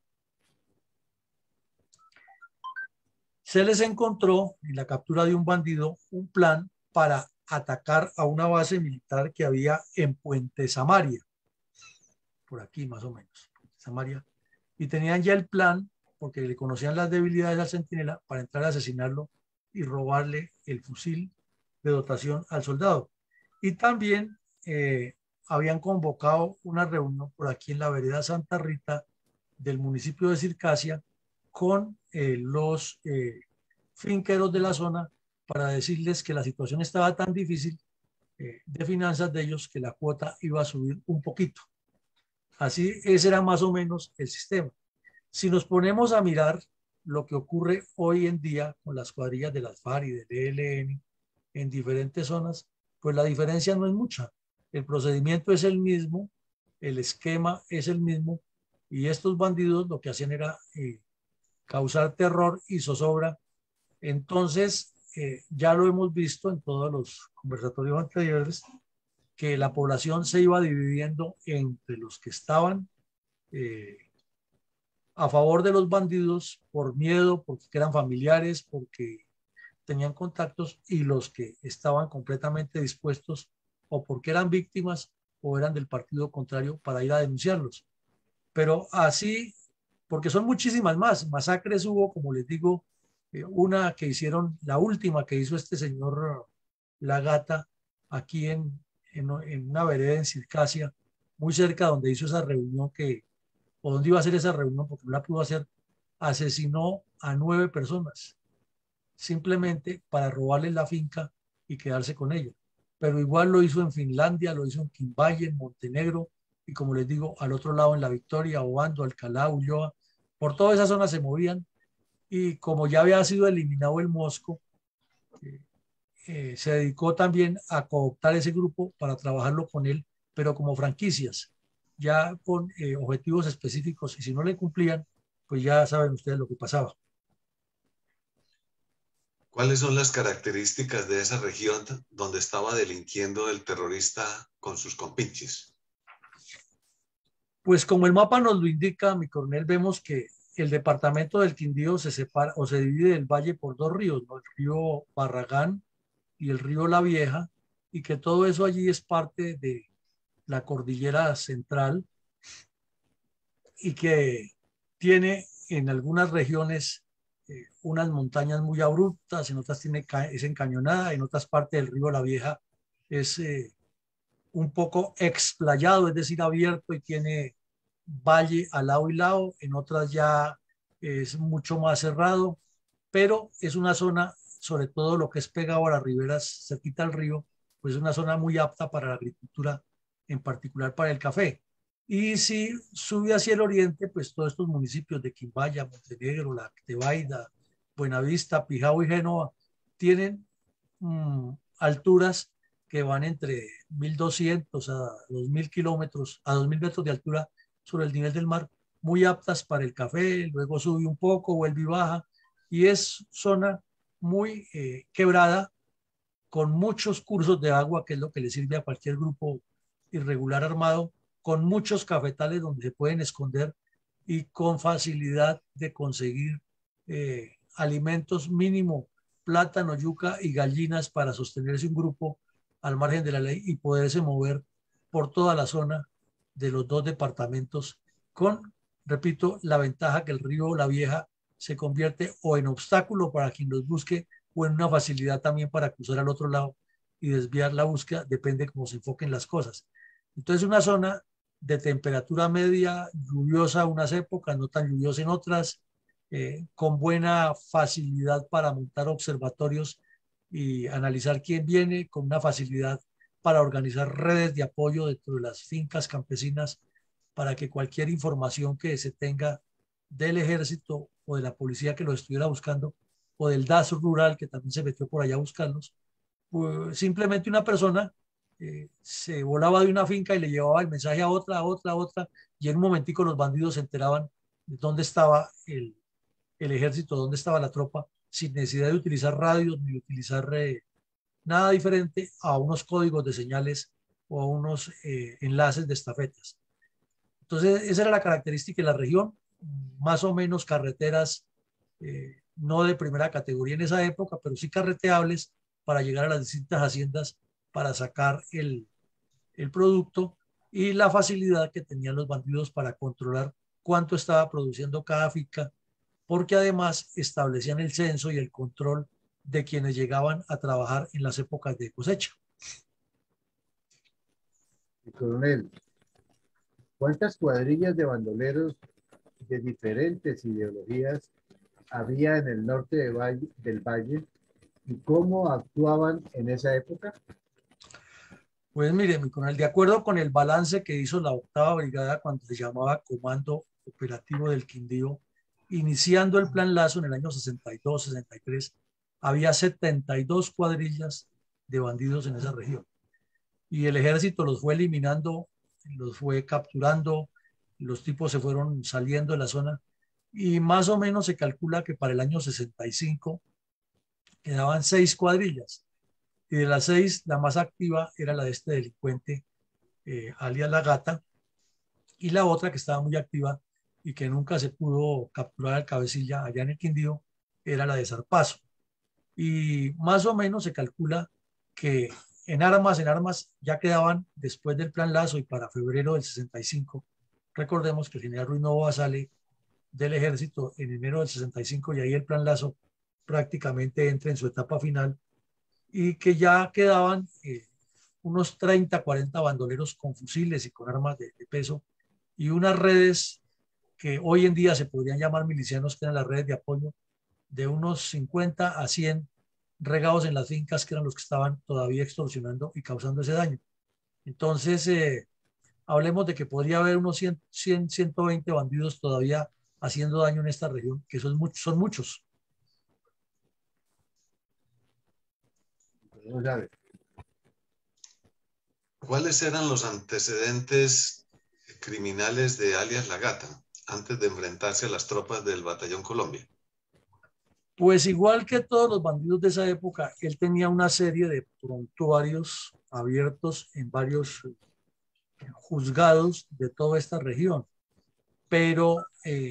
se les encontró en la captura de un bandido un plan para atacar a una base militar que había en Puente Samaria, por aquí más o menos, Puente Samaria, y tenían ya el plan, porque le conocían las debilidades al centinela, para entrar a asesinarlo y robarle el fusil de dotación al soldado. Y también habían convocado una reunión por aquí en la vereda Santa Rita del municipio de Circasia con los finqueros de la zona para decirles que la situación estaba tan difícil de finanzas de ellos que la cuota iba a subir un poquito. Así, ese era más o menos el sistema. Si nos ponemos a mirar lo que ocurre hoy en día con las cuadrillas de las FARC y del ELN en diferentes zonas, pues la diferencia no es mucha. El procedimiento es el mismo, el esquema es el mismo, y estos bandidos lo que hacían era causar terror y zozobra. Entonces, ya lo hemos visto en todos los conversatorios anteriores, que la población se iba dividiendo entre los que estaban a favor de los bandidos por miedo, porque eran familiares, porque tenían contactos, y los que estaban completamente dispuestos o porque eran víctimas o eran del partido contrario para ir a denunciarlos. Pero así, porque son muchísimas más, masacres hubo, como les digo, una que hicieron, la última que hizo este señor La Gata, aquí en una vereda en Circasia, muy cerca donde hizo esa reunión o donde iba a hacer esa reunión, porque no la pudo hacer, asesinó a 9 personas, simplemente para robarles la finca y quedarse con ella. Pero igual lo hizo en Finlandia, lo hizo en Quimbaye, en Montenegro, y como les digo, al otro lado en La Victoria, Obando, Alcalá, Ulloa, por toda esa zona se movían, y como ya había sido eliminado el Mosco, se dedicó también a cooptar ese grupo para trabajarlo con él, pero como franquicias. ya con objetivos específicos, y si no le cumplían, pues ya saben ustedes lo que pasaba. ¿Cuáles son las características de esa región donde estaba delinquiendo el terrorista con sus compinches? Pues como el mapa nos lo indica, mi coronel, vemos que el departamento del Quindío se separa o se divide del valle por dos ríos, ¿no? El río Barragán y el río La Vieja, y que todo eso allí es parte de la cordillera central y que tiene en algunas regiones unas montañas muy abruptas, en otras es encañonada, en otras partes del río La Vieja es un poco explayado, es decir, abierto y tiene valle al lado y lado, en otras ya es mucho más cerrado, pero es una zona, sobre todo lo que es pegado a las riberas cerquita al río, pues es una zona muy apta para la agricultura, en particular para el café. Y si sube hacia el oriente, pues todos estos municipios de Quimbaya, Montenegro, La Tebaida, Buenavista, Pijao y Génova tienen alturas que van entre 1.200 a 2.000 kilómetros, a 2.000 metros de altura sobre el nivel del mar, muy aptas para el café, luego sube un poco, vuelve y baja, y es zona muy quebrada, con muchos cursos de agua, que es lo que le sirve a cualquier grupo irregular armado, con muchos cafetales donde se pueden esconder y con facilidad de conseguir alimentos mínimo, plátano, yuca y gallinas para sostenerse un grupo al margen de la ley y poderse mover por toda la zona de los dos departamentos con, repito, la ventaja que el río La Vieja se convierte o en obstáculo para quien los busque o en una facilidad también para cruzar al otro lado y desviar la búsqueda, depende cómo se enfoquen las cosas. Entonces, una zona de temperatura media, lluviosa unas épocas, no tan lluviosa en otras, con buena facilidad para montar observatorios y analizar quién viene, con una facilidad para organizar redes de apoyo dentro de las fincas campesinas para que cualquier información que se tenga del ejército o de la policía que los estuviera buscando o del DAS rural que también se metió por allá a buscarlos, pues simplemente una persona se volaba de una finca y le llevaba el mensaje a otra, a otra, a otra, y en un momentico los bandidos se enteraban de dónde estaba el ejército, dónde estaba la tropa, sin necesidad de utilizar radios ni utilizar nada diferente a unos códigos de señales o a unos enlaces de estafetas. Entonces, esa era la característica de la región, más o menos carreteras no de primera categoría en esa época, pero sí carreteables para llegar a las distintas haciendas para sacar el producto y la facilidad que tenían los bandidos para controlar cuánto estaba produciendo cada finca, porque además establecían el censo y el control de quienes llegaban a trabajar en las épocas de cosecha. Coronel, ¿cuántas cuadrillas de bandoleros de diferentes ideologías había en el norte del valle y cómo actuaban en esa época? Pues mire, mi coronel, de acuerdo con el balance que hizo la octava brigada cuando se llamaba Comando Operativo del Quindío, iniciando el Plan Lazo en el año 62, 63, había 72 cuadrillas de bandidos en esa región. Y el ejército los fue eliminando, los fue capturando, los tipos se fueron saliendo de la zona y más o menos se calcula que para el año 65 quedaban 6 cuadrillas. Y de las 6, la más activa era la de este delincuente, alias La Gata, y la otra que estaba muy activa y que nunca se pudo capturar al cabecilla allá en el Quindío, era la de Zarpazo. Y más o menos se calcula que en armas ya quedaban después del Plan Lazo y para febrero del 65. Recordemos que el general Ruiz Novoa sale del ejército en enero del 65 y ahí el Plan Lazo prácticamente entra en su etapa final y que ya quedaban unos 30, 40 bandoleros con fusiles y con armas de peso y unas redes que hoy en día se podrían llamar milicianos, que eran las redes de apoyo de unos 50 a 100 regados en las fincas, que eran los que estaban todavía extorsionando y causando ese daño. Entonces, hablemos de que podría haber unos 100, 120 bandidos todavía haciendo daño en esta región, que son muchos. Son muchos. ¿Cuáles eran los antecedentes criminales de alias La Gata antes de enfrentarse a las tropas del Batallón Colombia? Pues igual que todos los bandidos de esa época, él tenía una serie de prontuarios abiertos en varios juzgados de toda esta región, pero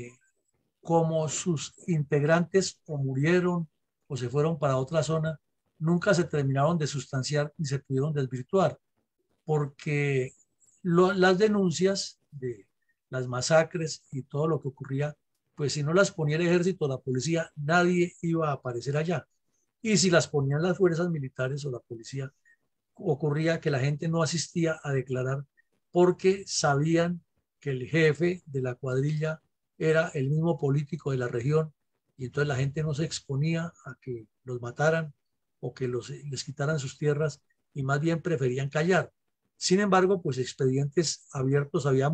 como sus integrantes o murieron o se fueron para otra zona, nunca se terminaron de sustanciar ni se pudieron desvirtuar, porque las denuncias de las masacres y todo lo que ocurría, pues si no las ponía el ejército o la policía, nadie iba a aparecer allá. Y si las ponían las fuerzas militares o la policía, ocurría que la gente no asistía a declarar porque sabían que el jefe de la cuadrilla era el mismo político de la región y entonces la gente no se exponía a que los mataran o que les quitaran sus tierras y más bien preferían callar. Sin embargo, pues expedientes abiertos había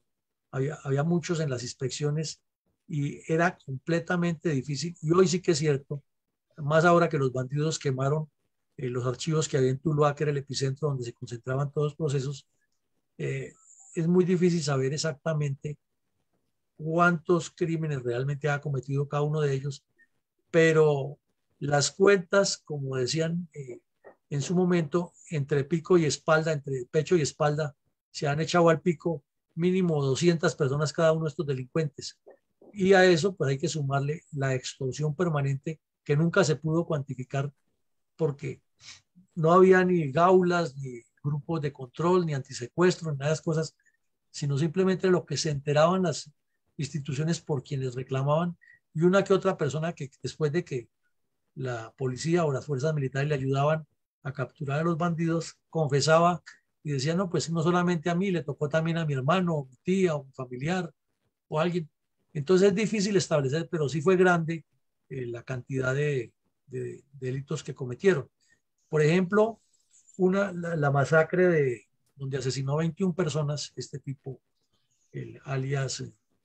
muchos en las inspecciones y era completamente difícil. Y hoy sí que es cierto, más ahora que los bandidos quemaron los archivos que había en Tuluá, que era el epicentro donde se concentraban todos los procesos, eh, es muy difícil saber exactamente cuántos crímenes realmente ha cometido cada uno de ellos, pero las cuentas, como decían en su momento, entre pico y espalda, entre pecho y espalda, se han echado al pico mínimo 200 personas cada uno de estos delincuentes. Y a eso pues hay que sumarle la extorsión permanente que nunca se pudo cuantificar porque no había ni gaulas, ni grupos de control, ni antisecuestro, ni nada de esas cosas, sino simplemente lo que se enteraban las instituciones por quienes reclamaban y una que otra persona que después de que la policía o las fuerzas militares le ayudaban a capturar a los bandidos, confesaba y decía, no, pues no solamente a mí, le tocó también a mi hermano, o mi tía, o mi familiar, o alguien. Entonces es difícil establecer, pero sí fue grande la cantidad de delitos que cometieron. Por ejemplo, la masacre donde asesinó 21 personas, este tipo, el alias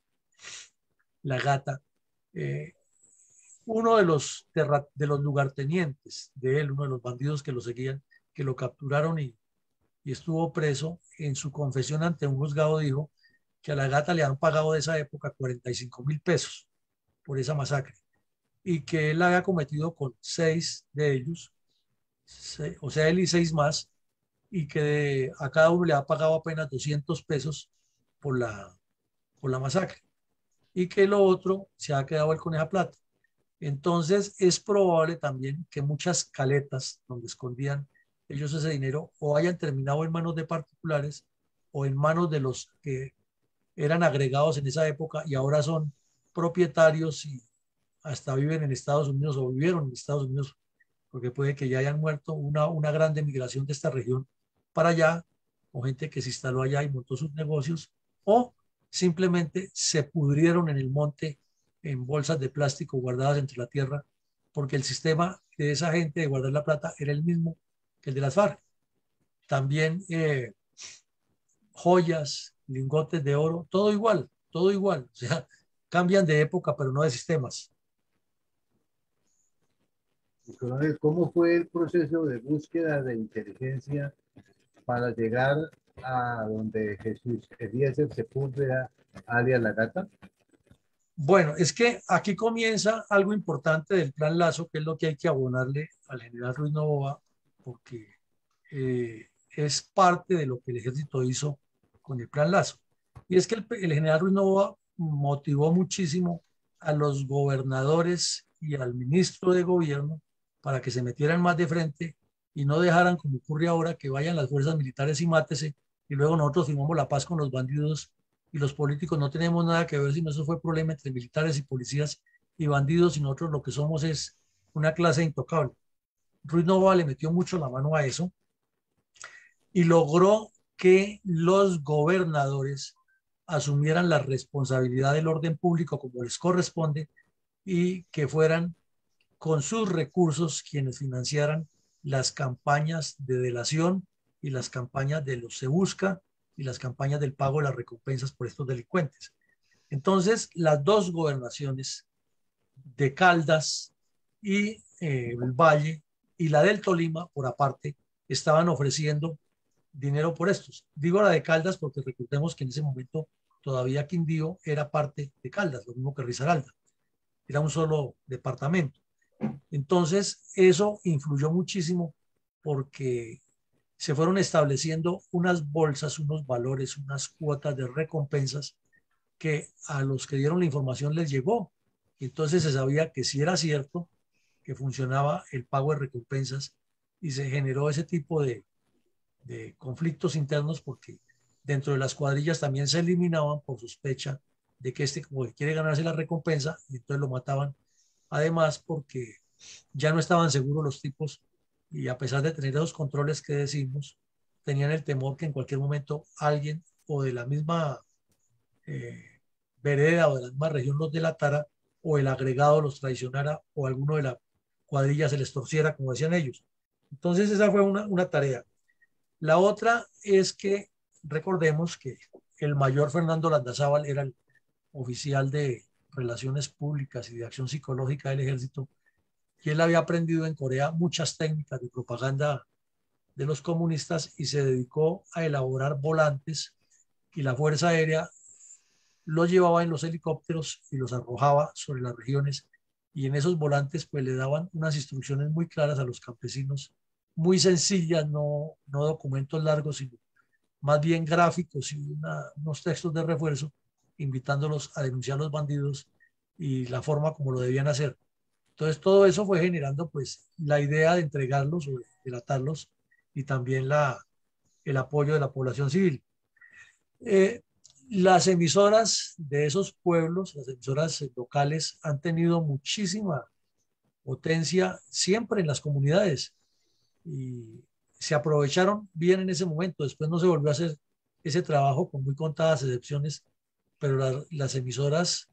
La Gata, eh, uno de los lugartenientes de él, uno de los bandidos que lo seguían, que lo capturaron y estuvo preso, en su confesión ante un juzgado dijo que a La Gata le han pagado de esa época 45.000 pesos por esa masacre y que él había cometido con 6 de ellos, o sea, él y 6 más, y que a cada uno le ha pagado apenas 200 pesos por la masacre y que lo otro se ha quedado él con esa plata. Entonces es probable también que muchas caletas donde escondían ellos ese dinero o hayan terminado en manos de particulares o en manos de los que eran agregados en esa época y ahora son propietarios y hasta viven en Estados Unidos o vivieron en Estados Unidos, porque puede que ya hayan muerto una grande migración de esta región para allá, o gente que se instaló allá y montó sus negocios, o simplemente se pudrieron en el monte en bolsas de plástico guardadas entre la tierra, porque el sistema de esa gente de guardar la plata era el mismo que el de las FARC. También joyas, lingotes de oro, todo igual, todo igual. O sea, cambian de época, pero no de sistemas. Coronel, ¿cómo fue el proceso de búsqueda de inteligencia para llegar a donde Jesús Eliezer Sepúlveda, alias La Gata? Bueno, es que aquí comienza algo importante del Plan Lazo, que es lo que hay que abonarle al general Ruiz Noboa, porque es parte de lo que el ejército hizo con el Plan Lazo. Y es que el general Ruiz Noboa motivó muchísimo a los gobernadores y al ministro de gobierno para que se metieran más de frente y no dejaran, como ocurre ahora, que vayan las fuerzas militares y mátese, y luego nosotros firmamos la paz con los bandidos y los políticos no tenemos nada que ver, sino eso fue problema entre militares y policías y bandidos, y nosotros lo que somos es una clase intocable. Ruiz Noboa le metió mucho la mano a eso y logró que los gobernadores asumieran la responsabilidad del orden público como les corresponde y que fueran con sus recursos quienes financiaran las campañas de delación y las campañas de los Se Busca y las campañas del pago de las recompensas por estos delincuentes. Entonces, las dos gobernaciones de Caldas y el Valle y la del Tolima, por aparte, estaban ofreciendo dinero por estos. Digo la de Caldas porque recordemos que en ese momento todavía Quindío era parte de Caldas, lo mismo que Risaralda, era un solo departamento. Entonces, eso influyó muchísimo porque se fueron estableciendo unas bolsas, unos valores, unas cuotas de recompensas que a los que dieron la información les llegó. Entonces se sabía que sí era cierto que funcionaba el pago de recompensas y se generó ese tipo de conflictos internos porque dentro de las cuadrillas también se eliminaban por sospecha de que este como que quiere ganarse la recompensa y entonces lo mataban. Además porque ya no estaban seguros los tipos y a pesar de tener esos controles que decimos, tenían el temor que en cualquier momento alguien o de la misma eh, vereda o de la misma región los delatara o el agregado los traicionara o alguno de la cuadrilla se les torciera, como decían ellos. Entonces esa fue una tarea. La otra es que recordemos que el mayor Fernando Landazábal era el oficial de Relaciones Públicas y de Acción Psicológica del Ejército y él había aprendido en Corea muchas técnicas de propaganda de los comunistas y se dedicó a elaborar volantes y la Fuerza Aérea los llevaba en los helicópteros y los arrojaba sobre las regiones y en esos volantes pues le daban unas instrucciones muy claras a los campesinos, muy sencillas, no documentos largos, sino más bien gráficos y unos textos de refuerzo invitándolos a denunciar a los bandidos y la forma como lo debían hacer. Entonces todo eso fue generando pues la idea de entregarlos o de delatarlos y también el apoyo de la población civil. Eh, las emisoras de esos pueblos, las emisoras locales, han tenido muchísima potencia siempre en las comunidades y se aprovecharon bien en ese momento. Después no se volvió a hacer ese trabajo con muy contadas excepciones, pero las emisoras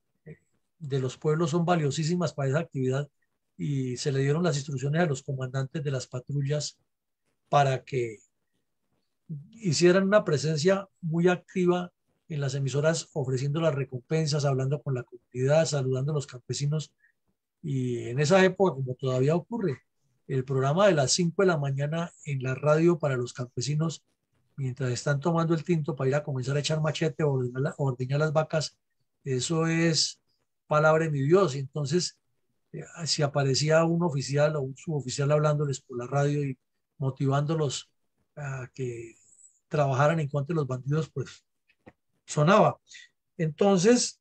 de los pueblos son valiosísimas para esa actividad y se le dieron las instrucciones a los comandantes de las patrullas para que hicieran una presencia muy activa en las emisoras, ofreciendo las recompensas, hablando con la comunidad, saludando a los campesinos. Y en esa época, como todavía ocurre, el programa de las 5 de la mañana en la radio para los campesinos, mientras están tomando el tinto para ir a comenzar a echar machete o ordeñar las vacas, eso es palabra de mi Dios. Y entonces, si aparecía un oficial o un suboficial hablándoles por la radio y motivándolos a que trabajaran en contra de los bandidos, pues sonaba. Entonces,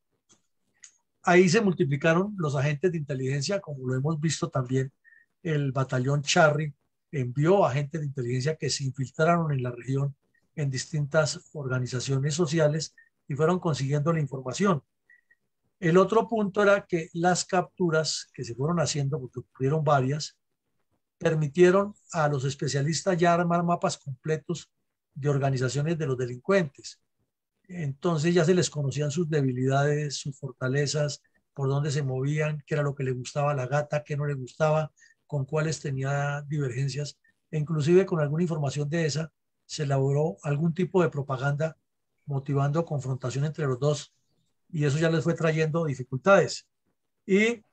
ahí se multiplicaron los agentes de inteligencia, como lo hemos visto también, el batallón Charry envió agentes de inteligencia que se infiltraron en la región en distintas organizaciones sociales y fueron consiguiendo la información. El otro punto era que las capturas que se fueron haciendo, porque ocurrieron varias, permitieron a los especialistas ya armar mapas completos de organizaciones de los delincuentes. Entonces ya se les conocían sus debilidades, sus fortalezas, por dónde se movían, qué era lo que le gustaba a la gata, qué no le gustaba, con cuáles tenía divergencias. E inclusive con alguna información de esa se elaboró algún tipo de propaganda motivando confrontación entre los dos y eso ya les fue trayendo dificultades. Y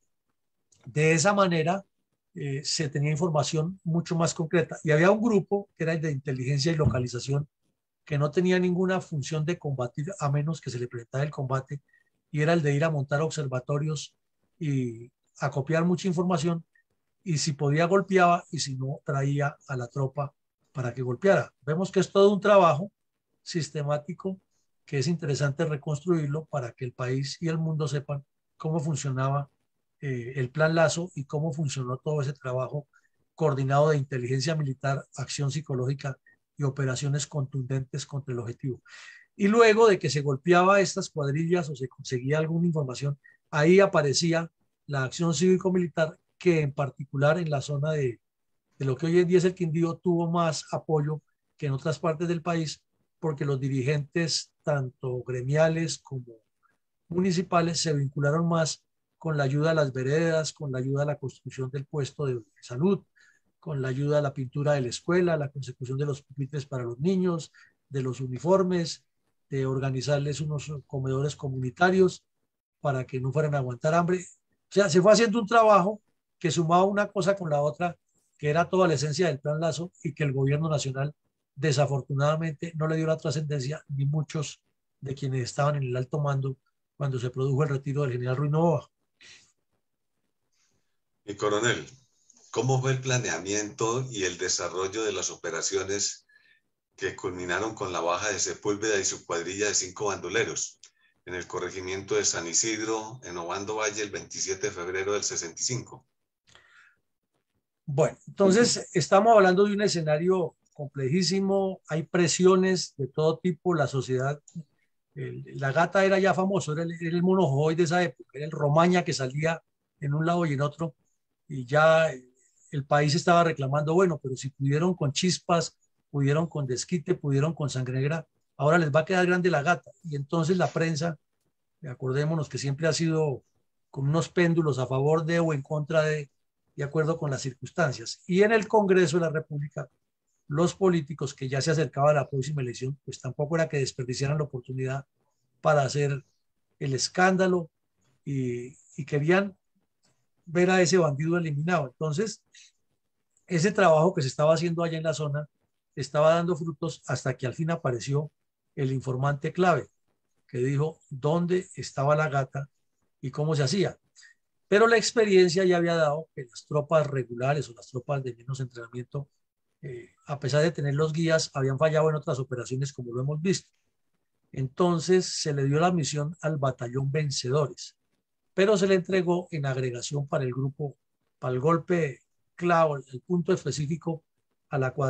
de esa manera se tenía información mucho más concreta. Y había un grupo que era el de inteligencia y localización que no tenía ninguna función de combatir a menos que se le presentara el combate y era el de ir a montar observatorios y a copiar mucha información y si podía golpeaba y si no traía a la tropa para que golpeara. Vemos que es todo un trabajo sistemático que es interesante reconstruirlo para que el país y el mundo sepan cómo funcionaba el Plan Lazo y cómo funcionó todo ese trabajo coordinado de inteligencia militar, acción psicológica y operaciones contundentes contra el objetivo. Y luego de que se golpeaba a estas cuadrillas o se conseguía alguna información, ahí aparecía la acción cívico-militar que en particular en la zona de lo que hoy en día es el Quindío tuvo más apoyo que en otras partes del país porque los dirigentes tanto gremiales como municipales se vincularon más con la ayuda a las veredas, con la ayuda a la construcción del puesto de salud, con la ayuda a la pintura de la escuela, la consecución de los pupitres para los niños, de los uniformes, de organizarles unos comedores comunitarios para que no fueran a aguantar hambre. O sea, se fue haciendo un trabajo que sumaba una cosa con la otra que era toda la esencia del Plan Lazo y que el gobierno nacional desafortunadamente no le dio la trascendencia ni muchos de quienes estaban en el alto mando cuando se produjo el retiro del general Ruy Novoa. Mi coronel, ¿cómo fue el planeamiento y el desarrollo de las operaciones que culminaron con la baja de Sepúlveda y su cuadrilla de 5 bandoleros en el corregimiento de San Isidro, en Obando Valle, el 27 de febrero del 65? Bueno, entonces estamos hablando de un escenario complejísimo, hay presiones de todo tipo, la sociedad, la gata era ya famoso, era el mono jojoy de esa época, era el romaña que salía en un lado y en otro, y ya el país estaba reclamando, bueno, pero si pudieron con chispas, pudieron con desquite, pudieron con sangre negra, ahora les va a quedar grande la gata. Y entonces la prensa, acordémonos que siempre ha sido con unos péndulos a favor de o en contra de acuerdo con las circunstancias. Y en el Congreso de la República, los políticos que ya se acercaban a la próxima elección, pues tampoco era que desperdiciaran la oportunidad para hacer el escándalo y querían ver a ese bandido eliminado. Entonces, ese trabajo que se estaba haciendo allá en la zona estaba dando frutos hasta que al fin apareció el informante clave que dijo dónde estaba la gata y cómo se hacía. Pero la experiencia ya había dado que las tropas regulares o las tropas de menos entrenamiento, a pesar de tener los guías, habían fallado en otras operaciones como lo hemos visto. Entonces se le dio la misión al batallón Vencedores, pero se le entregó en agregación para el grupo, para el golpe clavo, el punto específico a la,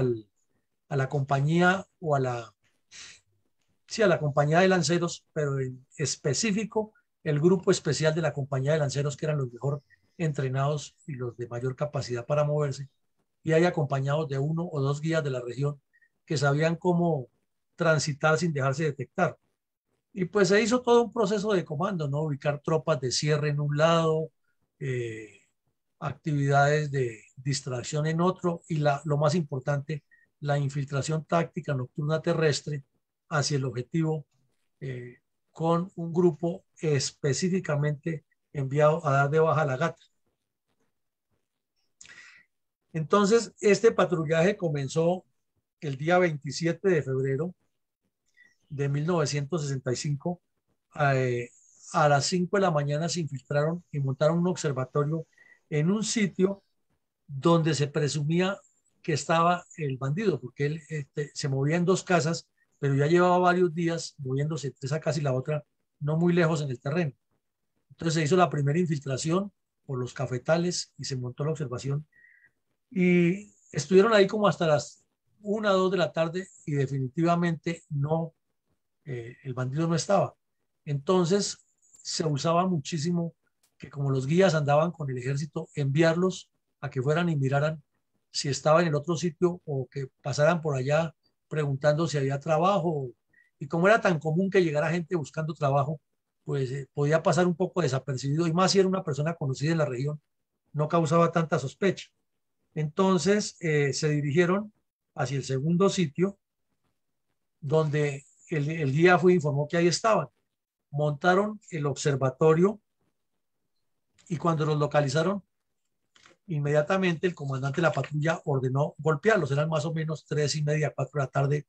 a la compañía o a la, sí, a la compañía de lanceros, pero en específico el grupo especial de la compañía de lanceros, que eran los mejor entrenados y los de mayor capacidad para moverse, y hay acompañados de uno o dos guías de la región que sabían cómo transitar sin dejarse detectar. Y pues se hizo todo un proceso de comando, ¿no? Ubicar tropas de cierre en un lado, eh, actividades de distracción en otro y lo más importante, la infiltración táctica nocturna terrestre hacia el objetivo eh, con un grupo específicamente enviado a dar de baja a la gata. Entonces, este patrullaje comenzó el día 27 de febrero de 1965. Eh, a las 5 de la mañana se infiltraron y montaron un observatorio en un sitio donde se presumía que estaba el bandido, porque él se movía en dos casas, pero ya llevaba varios días moviéndose entre esa casa y la otra, no muy lejos en el terreno. Entonces se hizo la primera infiltración por los cafetales y se montó la observación y estuvieron ahí como hasta las 1 o 2 de la tarde y definitivamente no, el bandido no estaba. Entonces se usaba muchísimo que como los guías andaban con el ejército, enviarlos a que fueran y miraran si estaba en el otro sitio o que pasaran por allá preguntando si había trabajo. Y como era tan común que llegara gente buscando trabajo, pues podía pasar un poco desapercibido y más si era una persona conocida en la región, no causaba tanta sospecha. Entonces se dirigieron hacia el segundo sitio donde el guía fue informó que ahí estaban. Montaron el observatorio y cuando los localizaron, inmediatamente el comandante de la patrulla ordenó golpearlos. Eran más o menos 3:30, 4 de la tarde.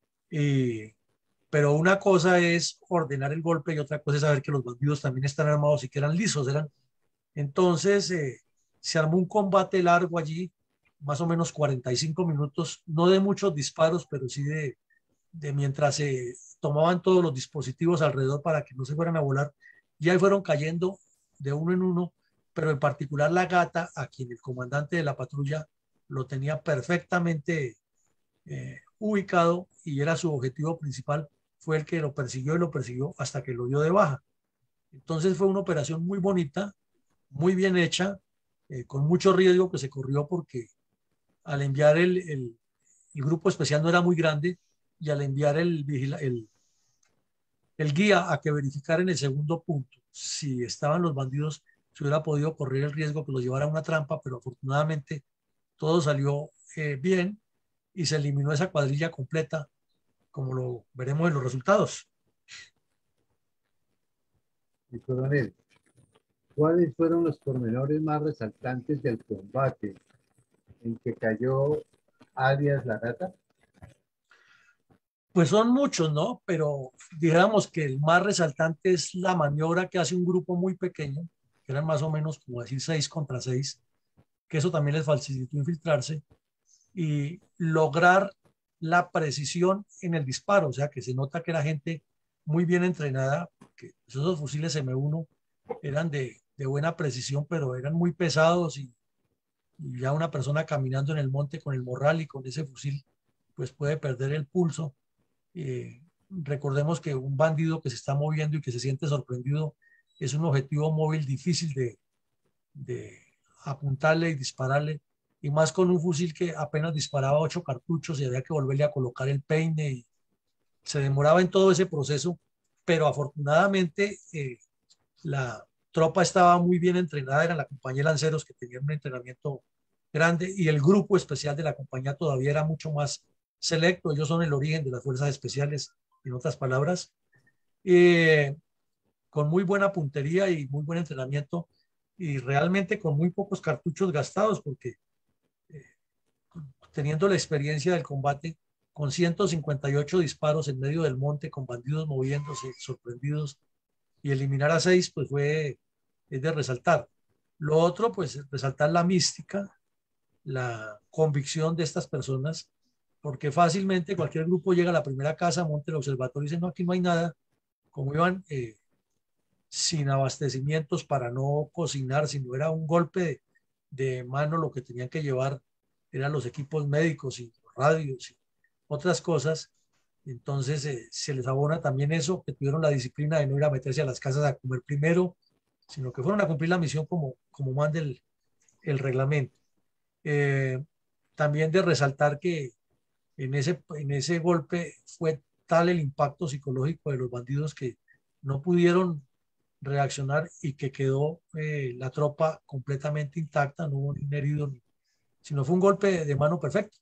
Pero una cosa es ordenar el golpe y otra cosa es saber que los bandidos también están armados y que eran lisos. Entonces se armó un combate largo allí, más o menos 45 minutos, no de muchos disparos, pero sí de mientras se tomaban todos los dispositivos alrededor para que no se fueran a volar, y ahí fueron cayendo de uno en uno, pero en particular la gata, a quien el comandante de la patrulla lo tenía perfectamente ubicado y era su objetivo principal, fue el que lo persiguió y lo persiguió hasta que lo dio de baja. Entonces fue una operación muy bonita, muy bien hecha, con mucho riesgo que se corrió porque al enviar el grupo especial no era muy grande y al enviar el guía a que verificara en el segundo punto si estaban los bandidos, se hubiera podido correr el riesgo que los llevara a una trampa, pero afortunadamente todo salió bien y se eliminó esa cuadrilla completa, como lo veremos en los resultados. Mi coronel, ¿cuáles fueron los pormenores más resaltantes del combate en que cayó alias La Gata? Pues son muchos, ¿no? Pero digamos que el más resaltante es la maniobra que hace un grupo muy pequeño, que eran más o menos, como decir, 6 contra 6, que eso también les facilitó infiltrarse y lograr la precisión en el disparo, o sea, que se nota que era gente muy bien entrenada, que esos fusiles M1 eran de buena precisión, pero eran muy pesados y ya una persona caminando en el monte con el morral y con ese fusil, pues puede perder el pulso. Recordemos que un bandido que se está moviendo y que se siente sorprendido es un objetivo móvil difícil de apuntarle y dispararle, y más con un fusil que apenas disparaba 8 cartuchos y había que volverle a colocar el peine y se demoraba en todo ese proceso, pero afortunadamente la tropa estaba muy bien entrenada, era la compañía de lanceros que tenía un entrenamiento grande y el grupo especial de la compañía todavía era mucho más selecto, ellos son el origen de las fuerzas especiales, en otras palabras, eh, con muy buena puntería y muy buen entrenamiento y realmente con muy pocos cartuchos gastados, porque eh, teniendo la experiencia del combate, con 158 disparos en medio del monte, con bandidos moviéndose, sorprendidos, y eliminar a 6, pues es de resaltar. Lo otro, pues resaltar la mística, la convicción de estas personas, porque fácilmente cualquier grupo llega a la primera casa, monta el observatorio y dice, no, aquí no hay nada, como iban sin abastecimientos para no cocinar, sino era un golpe de mano, lo que tenían que llevar eran los equipos médicos y radios y otras cosas. Entonces se les abona también eso, que tuvieron la disciplina de no ir a meterse a las casas a comer primero, sino que fueron a cumplir la misión como manda el reglamento. Eh, También de resaltar que en ese golpe fue tal el impacto psicológico de los bandidos que no pudieron reaccionar y que quedó la tropa completamente intacta, no hubo ni un herido, sino fue un golpe de mano perfecto.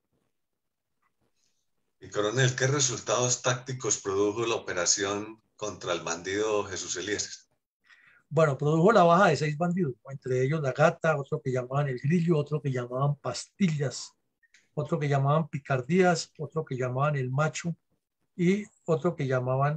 Y coronel, ¿qué resultados tácticos produjo la operación contra el bandido Jesús Elías? Bueno, produjo la baja de 6 bandidos, entre ellos la Gata, otro que llamaban el Grillo, otro que llamaban Pastillas, otro que llamaban Picardías, otro que llamaban el Macho y otro que llamaban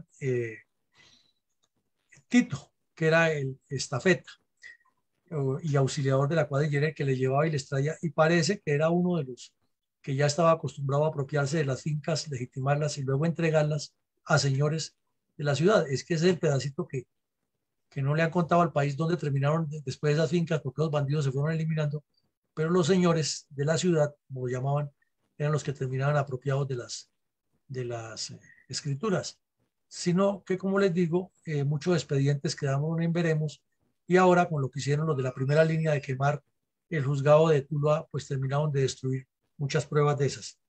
Tito, que era el estafeta y auxiliador de la cuadrillera que le llevaba y les traía, y parece que era uno de los que ya estaba acostumbrado a apropiarse de las fincas, legitimarlas y luego entregarlas a señores de la ciudad. Es que ese es el pedacito que no le han contado al país dónde terminaron después de esas fincas, porque los bandidos se fueron eliminando, pero los señores de la ciudad, como lo llamaban, eran los que terminaban apropiados de las escrituras. Sino que, como les digo, muchos expedientes quedaron en veremos y ahora con lo que hicieron los de la primera línea de quemar el juzgado de Tuluá, pues terminaron de destruir muchas pruebas de esas.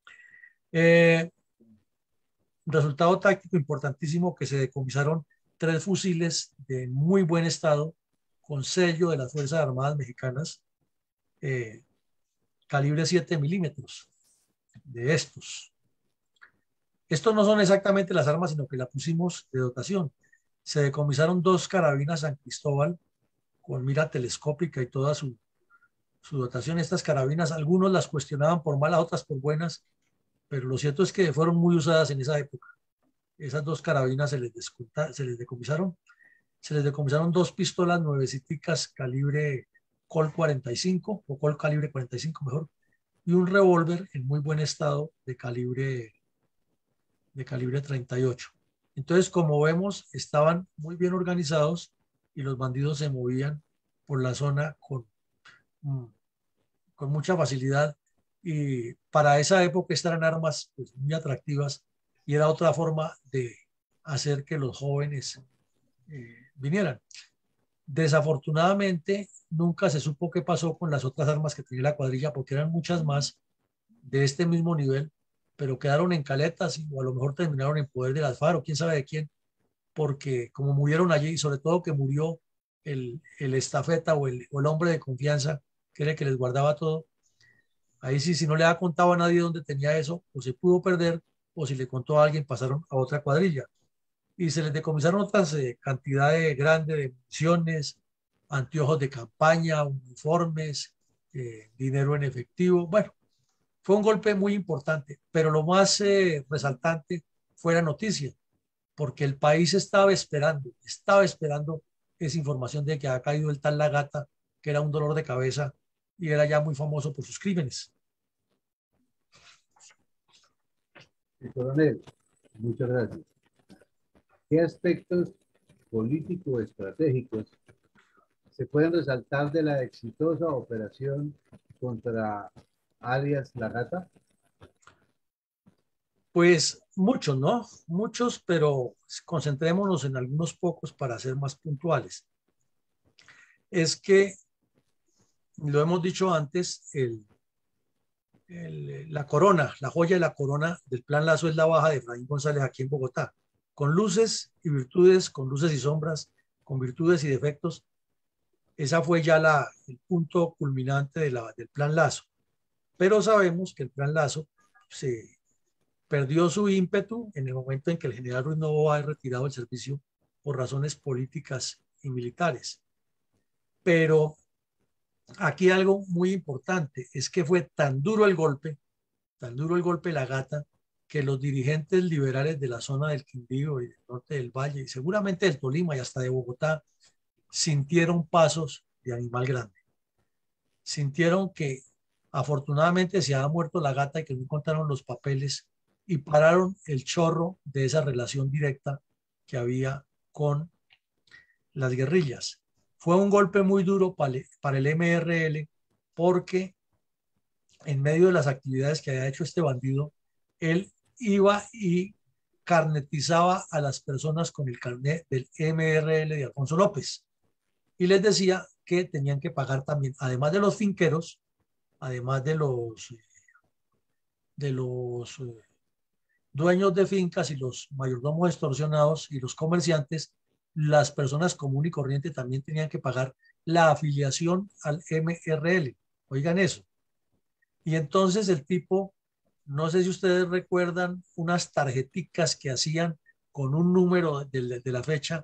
Un resultado táctico importantísimo, que se decomisaron 3 fusiles de muy buen estado con sello de las Fuerzas Armadas Mexicanas, eh, calibre 7 milímetros de estos. Estos no son exactamente las armas, sino que la pusimos de dotación. Se decomisaron 2 carabinas San Cristóbal con mira telescópica y toda su dotación. Estas carabinas, algunos las cuestionaban por malas, otras por buenas, pero lo cierto es que fueron muy usadas en esa época. Esas 2 carabinas se les decomisaron. Se les decomisaron 2 pistolas nuevecitas calibre Colt 45 o Colt calibre 45 mejor, y un revólver en muy buen estado de calibre 38. Entonces, como vemos, estaban muy bien organizados y los bandidos se movían por la zona con mucha facilidad. Y para esa época estas eran armas pues, muy atractivas y era otra forma de hacer que los jóvenes vinieran. Desafortunadamente, nunca se supo qué pasó con las otras armas que tenía la cuadrilla, porque eran muchas más de este mismo nivel, pero quedaron en caletas o a lo mejor terminaron en poder de las FARC o quién sabe de quién, porque como murieron allí, y sobre todo que murió el estafeta o el hombre de confianza, que era el que les guardaba todo, ahí sí, si no le ha contado a nadie dónde tenía eso, o se pudo perder, o si le contó a alguien, pasaron a otra cuadrilla. Y se les decomisaron otras cantidades grandes de municiones, anteojos de campaña, uniformes, dinero en efectivo. Bueno, fue un golpe muy importante, pero lo más resaltante fue la noticia, porque el país estaba esperando esa información de que había caído el tal Lagata, que era un dolor de cabeza y era ya muy famoso por sus crímenes. Coronel, muchas gracias. ¿Qué aspectos político-estratégicos se pueden resaltar de la exitosa operación contra alias Lagata? Pues muchos, ¿no? Muchos, pero concentrémonos en algunos pocos para ser más puntuales. Es que, lo hemos dicho antes, la corona, la joya de la corona del Plan Lazo es la baja de Efraín González aquí en Bogotá, con luces y virtudes, con luces y sombras, con virtudes y defectos. Esa fue ya el punto culminante del Plan Lazo. Pero sabemos que el Plan Lazo se perdió su ímpetu en el momento en que el general Ruiz Novoa ha retirado el servicio por razones políticas y militares. Pero aquí algo muy importante es que fue tan duro el golpe de la Gata, que los dirigentes liberales de la zona del Quindío y del norte del Valle, y seguramente del Tolima y hasta de Bogotá, sintieron pasos de animal grande. Sintieron que afortunadamente se había muerto la Gata y que no encontraron los papeles y pararon el chorro de esa relación directa que había con las guerrillas. Fue un golpe muy duro para el MRL porque en medio de las actividades que había hecho este bandido, él iba y carnetizaba a las personas con el carnet del MRL de Alfonso López y les decía que tenían que pagar también, además de los finqueros, además de los dueños de fincas y los mayordomos extorsionados y los comerciantes, las personas común y corriente también tenían que pagar la afiliación al MRL. Oigan eso. Y entonces el tipo, no sé si ustedes recuerdan unas tarjeticas que hacían con un número de la fecha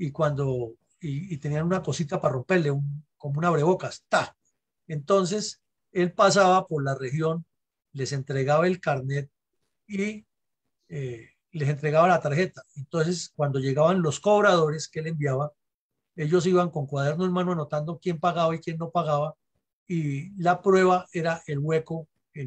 y tenían una cosita para romperle, como un abrebocas. ¡Ta! Entonces él pasaba por la región, les entregaba el carnet y les entregaba la tarjeta. Entonces cuando llegaban los cobradores que él enviaba, ellos iban con cuaderno en mano anotando quién pagaba y quién no pagaba y la prueba era el hueco en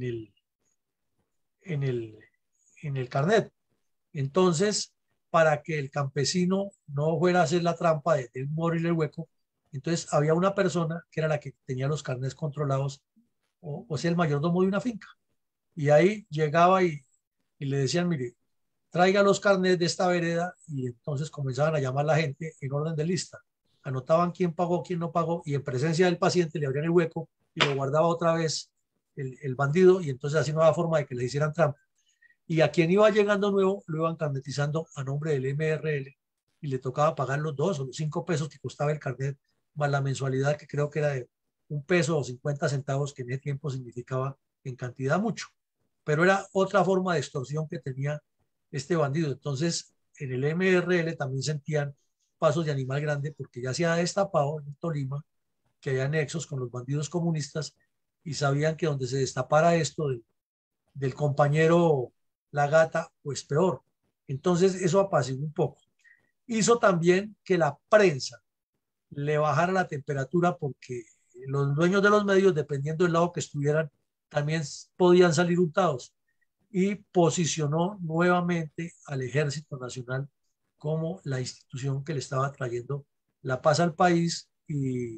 en el, en el carnet. Entonces, para que el campesino no fuera a hacer la trampa de morir el hueco, entonces había una persona que era la que tenía los carnets controlados, o sea, el mayordomo de una finca. Y ahí llegaba y le decían, mire, traiga los carnets de esta vereda y entonces comenzaban a llamar a la gente en orden de lista. Anotaban quién pagó, quién no pagó y en presencia del paciente le abrían el hueco y lo guardaba otra vez el bandido y entonces así no había forma de que le hicieran trampa. Y a quien iba llegando nuevo lo iban carnetizando a nombre del MRL y le tocaba pagar los 2 o los 5 pesos que costaba el carnet más la mensualidad que creo que era de 1 peso o 50 centavos que en ese tiempo significaba en cantidad mucho. Pero era otra forma de extorsión que tenía este bandido. Entonces, en el MRL también sentían pasos de animal grande porque ya se ha destapado en Tolima que había nexos con los bandidos comunistas y sabían que donde se destapara esto del compañero La Gata, pues peor. Entonces, eso apaciguó un poco. Hizo también que la prensa le bajara la temperatura porque los dueños de los medios, dependiendo del lado que estuvieran, también podían salir untados y posicionó nuevamente al Ejército Nacional como la institución que le estaba trayendo la paz al país y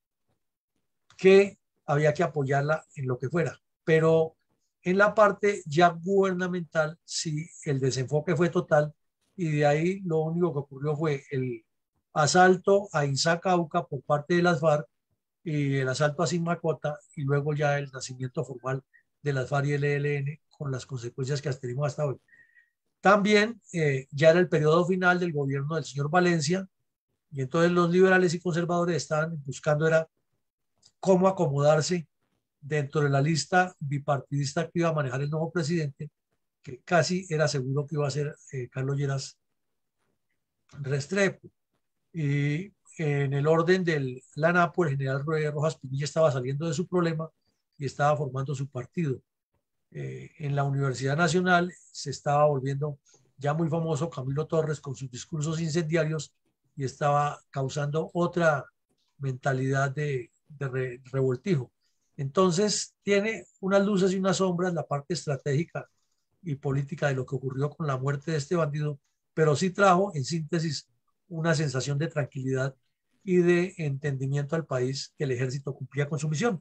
que había que apoyarla en lo que fuera. Pero en la parte ya gubernamental, sí, el desenfoque fue total y de ahí lo único que ocurrió fue el asalto a Insa Cauca por parte de las FARC y el asalto a Simacota y luego ya el nacimiento formal de las FARC y el ELN con las consecuencias que tenemos hasta hoy. También ya era el periodo final del gobierno del señor Valencia y entonces los liberales y conservadores estaban buscando era cómo acomodarse dentro de la lista bipartidista que iba a manejar el nuevo presidente, que casi era seguro que iba a ser Carlos Lleras Restrepo. Y en el orden del LANAPO, el general Rojas Pinilla estaba saliendo de su problema y estaba formando su partido. En la Universidad Nacional se estaba volviendo ya muy famoso Camilo Torres con sus discursos incendiarios y estaba causando otra mentalidad de revoltijo. Entonces tiene unas luces y unas sombras la parte estratégica y política de lo que ocurrió con la muerte de este bandido, pero sí trajo en síntesis una sensación de tranquilidad y de entendimiento al país que el ejército cumplía con su misión.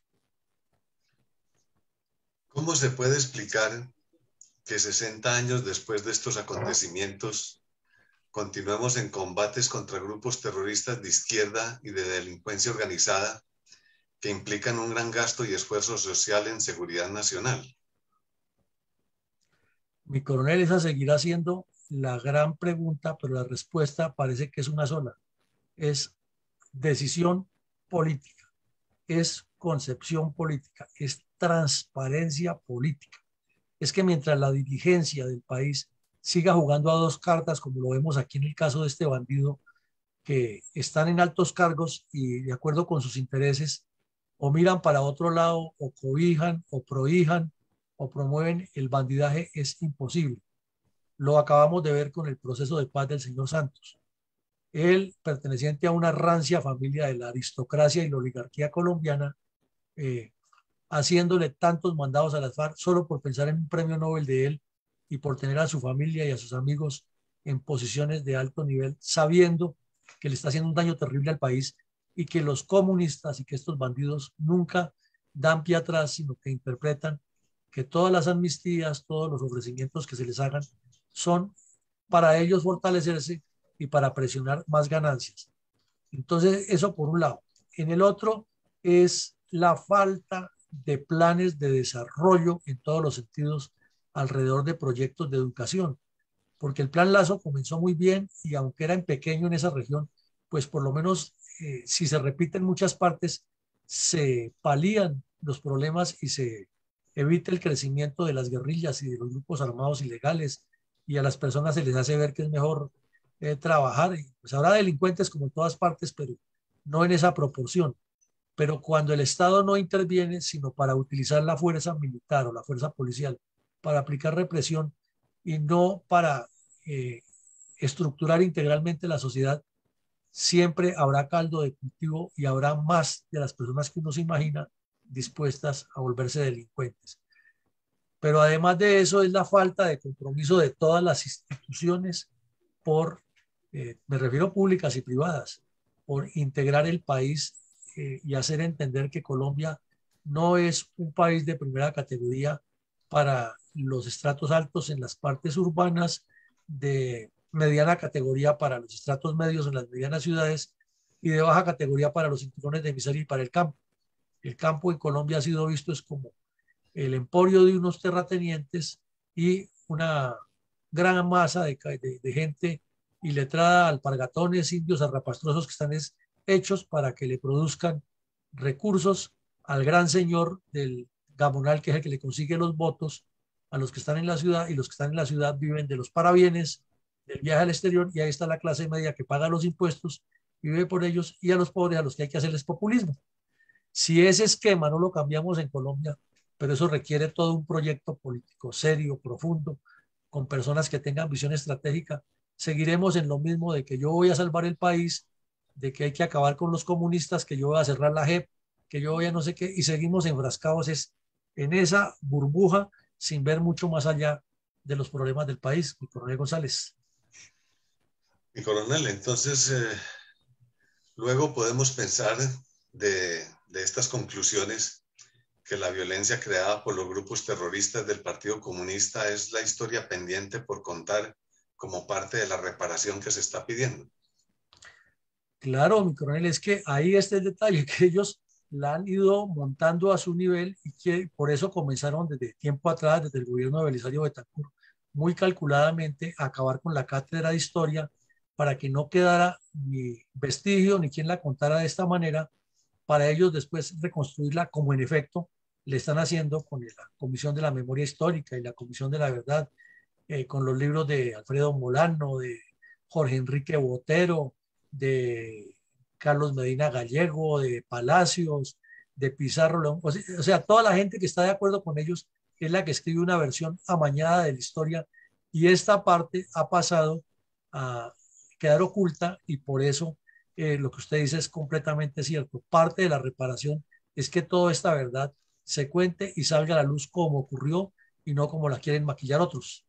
¿Cómo se puede explicar que 60 años después de estos acontecimientos continuemos en combates contra grupos terroristas de izquierda y de delincuencia organizada que implican un gran gasto y esfuerzo social en seguridad nacional? Mi coronel, esa seguirá siendo la gran pregunta, pero la respuesta parece que es una sola. Es decisión política, es concepción política, es transparencia política. Es que mientras la dirigencia del país siga jugando a dos cartas, como lo vemos aquí en el caso de este bandido, que están en altos cargos y de acuerdo con sus intereses, o miran para otro lado, o cobijan, o prohijan, o promueven el bandidaje, es imposible. Lo acabamos de ver con el proceso de paz del señor Santos. Él, perteneciente a una rancia familia de la aristocracia y la oligarquía colombiana, haciéndole tantos mandados a las FARC solo por pensar en un premio Nobel de él y por tener a su familia y a sus amigos en posiciones de alto nivel, sabiendo que le está haciendo un daño terrible al país y que los comunistas y que estos bandidos nunca dan pie atrás, sino que interpretan que todas las amnistías, todos los ofrecimientos que se les hagan son para ellos fortalecerse y para presionar más ganancias. Entonces, eso por un lado. En el otro es la falta de planes de desarrollo en todos los sentidos alrededor de proyectos de educación, porque el Plan Lazo comenzó muy bien y aunque era en pequeño en esa región, pues por lo menos si se repite en muchas partes, se palían los problemas y se evita el crecimiento de las guerrillas y de los grupos armados ilegales y a las personas se les hace ver que es mejor trabajar. Pues habrá delincuentes como en todas partes, pero no en esa proporción. Pero cuando el Estado no interviene, sino para utilizar la fuerza militar o la fuerza policial para aplicar represión y no para estructurar integralmente la sociedad, siempre habrá caldo de cultivo y habrá más de las personas que uno se imagina dispuestas a volverse delincuentes. Pero además de eso es la falta de compromiso de todas las instituciones por, me refiero públicas y privadas, por integrar el país y hacer entender que Colombia no es un país de primera categoría para los estratos altos en las partes urbanas, de mediana categoría para los estratos medios en las medianas ciudades y de baja categoría para los cinturones de miseria y para el campo. El campo en Colombia ha sido visto es como el emporio de unos terratenientes y una gran masa de gente iletrada, alpargatones, indios, arrapastrosos que están hechos para que le produzcan recursos al gran señor del gamonal, que es el que le consigue los votos a los que están en la ciudad, y los que están en la ciudad viven de los parabienes, del viaje al exterior, y ahí está la clase media que paga los impuestos, vive por ellos, y a los pobres a los que hay que hacerles populismo. Si ese esquema no lo cambiamos en Colombia, pero eso requiere todo un proyecto político serio, profundo, con personas que tengan visión estratégica, seguiremos en lo mismo de que yo voy a salvar el país, de que hay que acabar con los comunistas, que yo voy a cerrar la JEP, que yo voy a no sé qué, y seguimos enfrascados en esa burbuja sin ver mucho más allá de los problemas del país. Mi coronel González. Mi coronel, entonces, luego podemos pensar de estas conclusiones que la violencia creada por los grupos terroristas del Partido Comunista es la historia pendiente por contar como parte de la reparación que se está pidiendo. Claro, mi coronel, es que ahí está el detalle, que ellos la han ido montando a su nivel y que por eso comenzaron desde tiempo atrás, desde el gobierno de Belisario Betancur, muy calculadamente a acabar con la cátedra de historia para que no quedara ni vestigio ni quien la contara de esta manera, para ellos después reconstruirla como en efecto le están haciendo con la Comisión de la Memoria Histórica y la Comisión de la Verdad, con los libros de Alfredo Molano, de Jorge Enrique Botero, de Carlos Medina Gallego, de Palacios, de Pizarro, o sea, toda la gente que está de acuerdo con ellos es la que escribe una versión amañada de la historia y esta parte ha pasado a quedar oculta y por eso lo que usted dice es completamente cierto. Parte de la reparación es que toda esta verdad se cuente y salga a la luz como ocurrió y no como la quieren maquillar otros.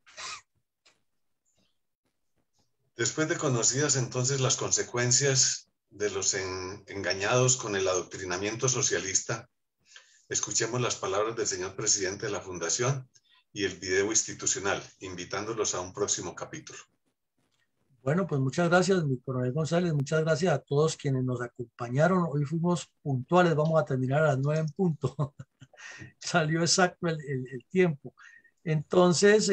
Después de conocidas entonces las consecuencias de los engañados con el adoctrinamiento socialista, escuchemos las palabras del señor presidente de la Fundación y el video institucional, invitándolos a un próximo capítulo. Bueno, pues muchas gracias, mi coronel González, muchas gracias a todos quienes nos acompañaron. Hoy fuimos puntuales, vamos a terminar a las 9 en punto. Salió exacto el tiempo. Entonces,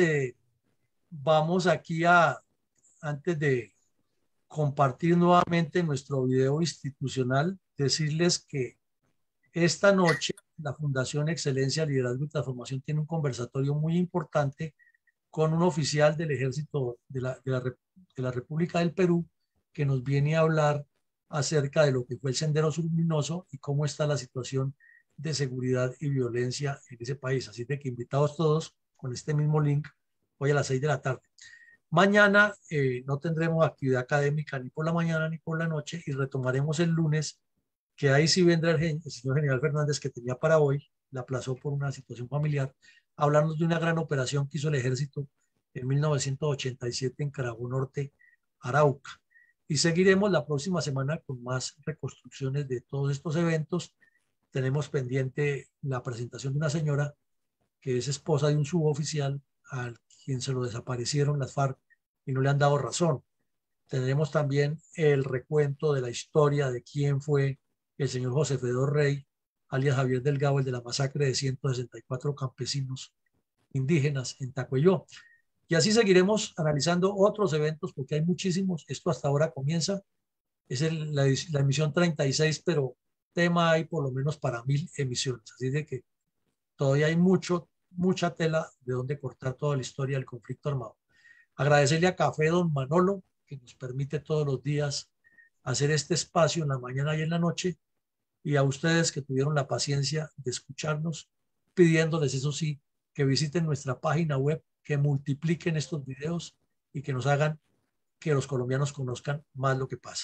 vamos aquí antes de compartir nuevamente nuestro video institucional, decirles que esta noche la Fundación Excelencia, Liderazgo y Transformación tiene un conversatorio muy importante con un oficial del Ejército de la República del Perú que nos viene a hablar acerca de lo que fue el Sendero Luminoso y cómo está la situación de seguridad y violencia en ese país. Así de que invitados todos con este mismo link hoy a las 6 de la tarde. Mañana no tendremos actividad académica ni por la mañana ni por la noche y retomaremos el lunes, que ahí sí vendrá el señor general Fernández que tenía para hoy, la aplazó por una situación familiar, hablando de una gran operación que hizo el ejército en 1987 en Carabobo Norte, Arauca. Y seguiremos la próxima semana con más reconstrucciones de todos estos eventos. Tenemos pendiente la presentación de una señora que es esposa de un suboficial al quien se lo desaparecieron las FARC y no le han dado razón. Tendremos también el recuento de la historia de quién fue el señor José Fedor Rey, alias Javier Delgado, el de la masacre de 164 campesinos indígenas en Tacuelló. Y así seguiremos analizando otros eventos porque hay muchísimos. Esto hasta ahora comienza, es la emisión 36, pero tema hay por lo menos para 1000 emisiones. Así de que todavía hay mucha tela de donde cortar toda la historia del conflicto armado. Agradecerle a Café Don Manolo, que nos permite todos los días hacer este espacio en la mañana y en la noche, y a ustedes que tuvieron la paciencia de escucharnos, pidiéndoles, eso sí, que visiten nuestra página web, que multipliquen estos videos y que nos hagan que los colombianos conozcan más lo que pasa.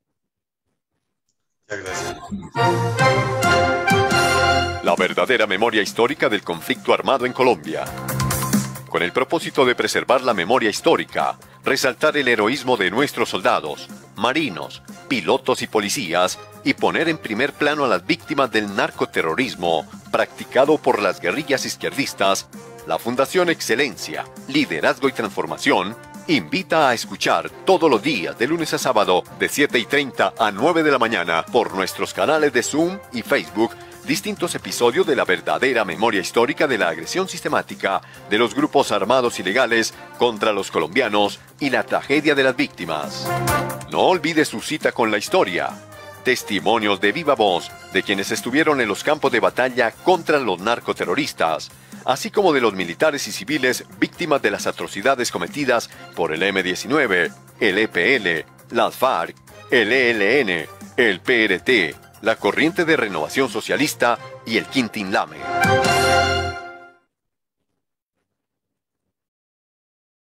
Muchas gracias. La verdadera memoria histórica del conflicto armado en Colombia. Con el propósito de preservar la memoria histórica, resaltar el heroísmo de nuestros soldados, marinos, pilotos y policías, y poner en primer plano a las víctimas del narcoterrorismo practicado por las guerrillas izquierdistas, la Fundación Excelencia, Liderazgo y Transformación invita a escuchar todos los días de lunes a sábado de 7:30 a 9 de la mañana por nuestros canales de Zoom y Facebook distintos episodios de la verdadera memoria histórica de la agresión sistemática de los grupos armados ilegales contra los colombianos y la tragedia de las víctimas. No olvide su cita con la historia. Testimonios de viva voz de quienes estuvieron en los campos de batalla contra los narcoterroristas, así como de los militares y civiles víctimas de las atrocidades cometidas por el M-19, el EPL, las FARC, el ELN, el PRT, la Corriente de Renovación Socialista y el Quintín Lame.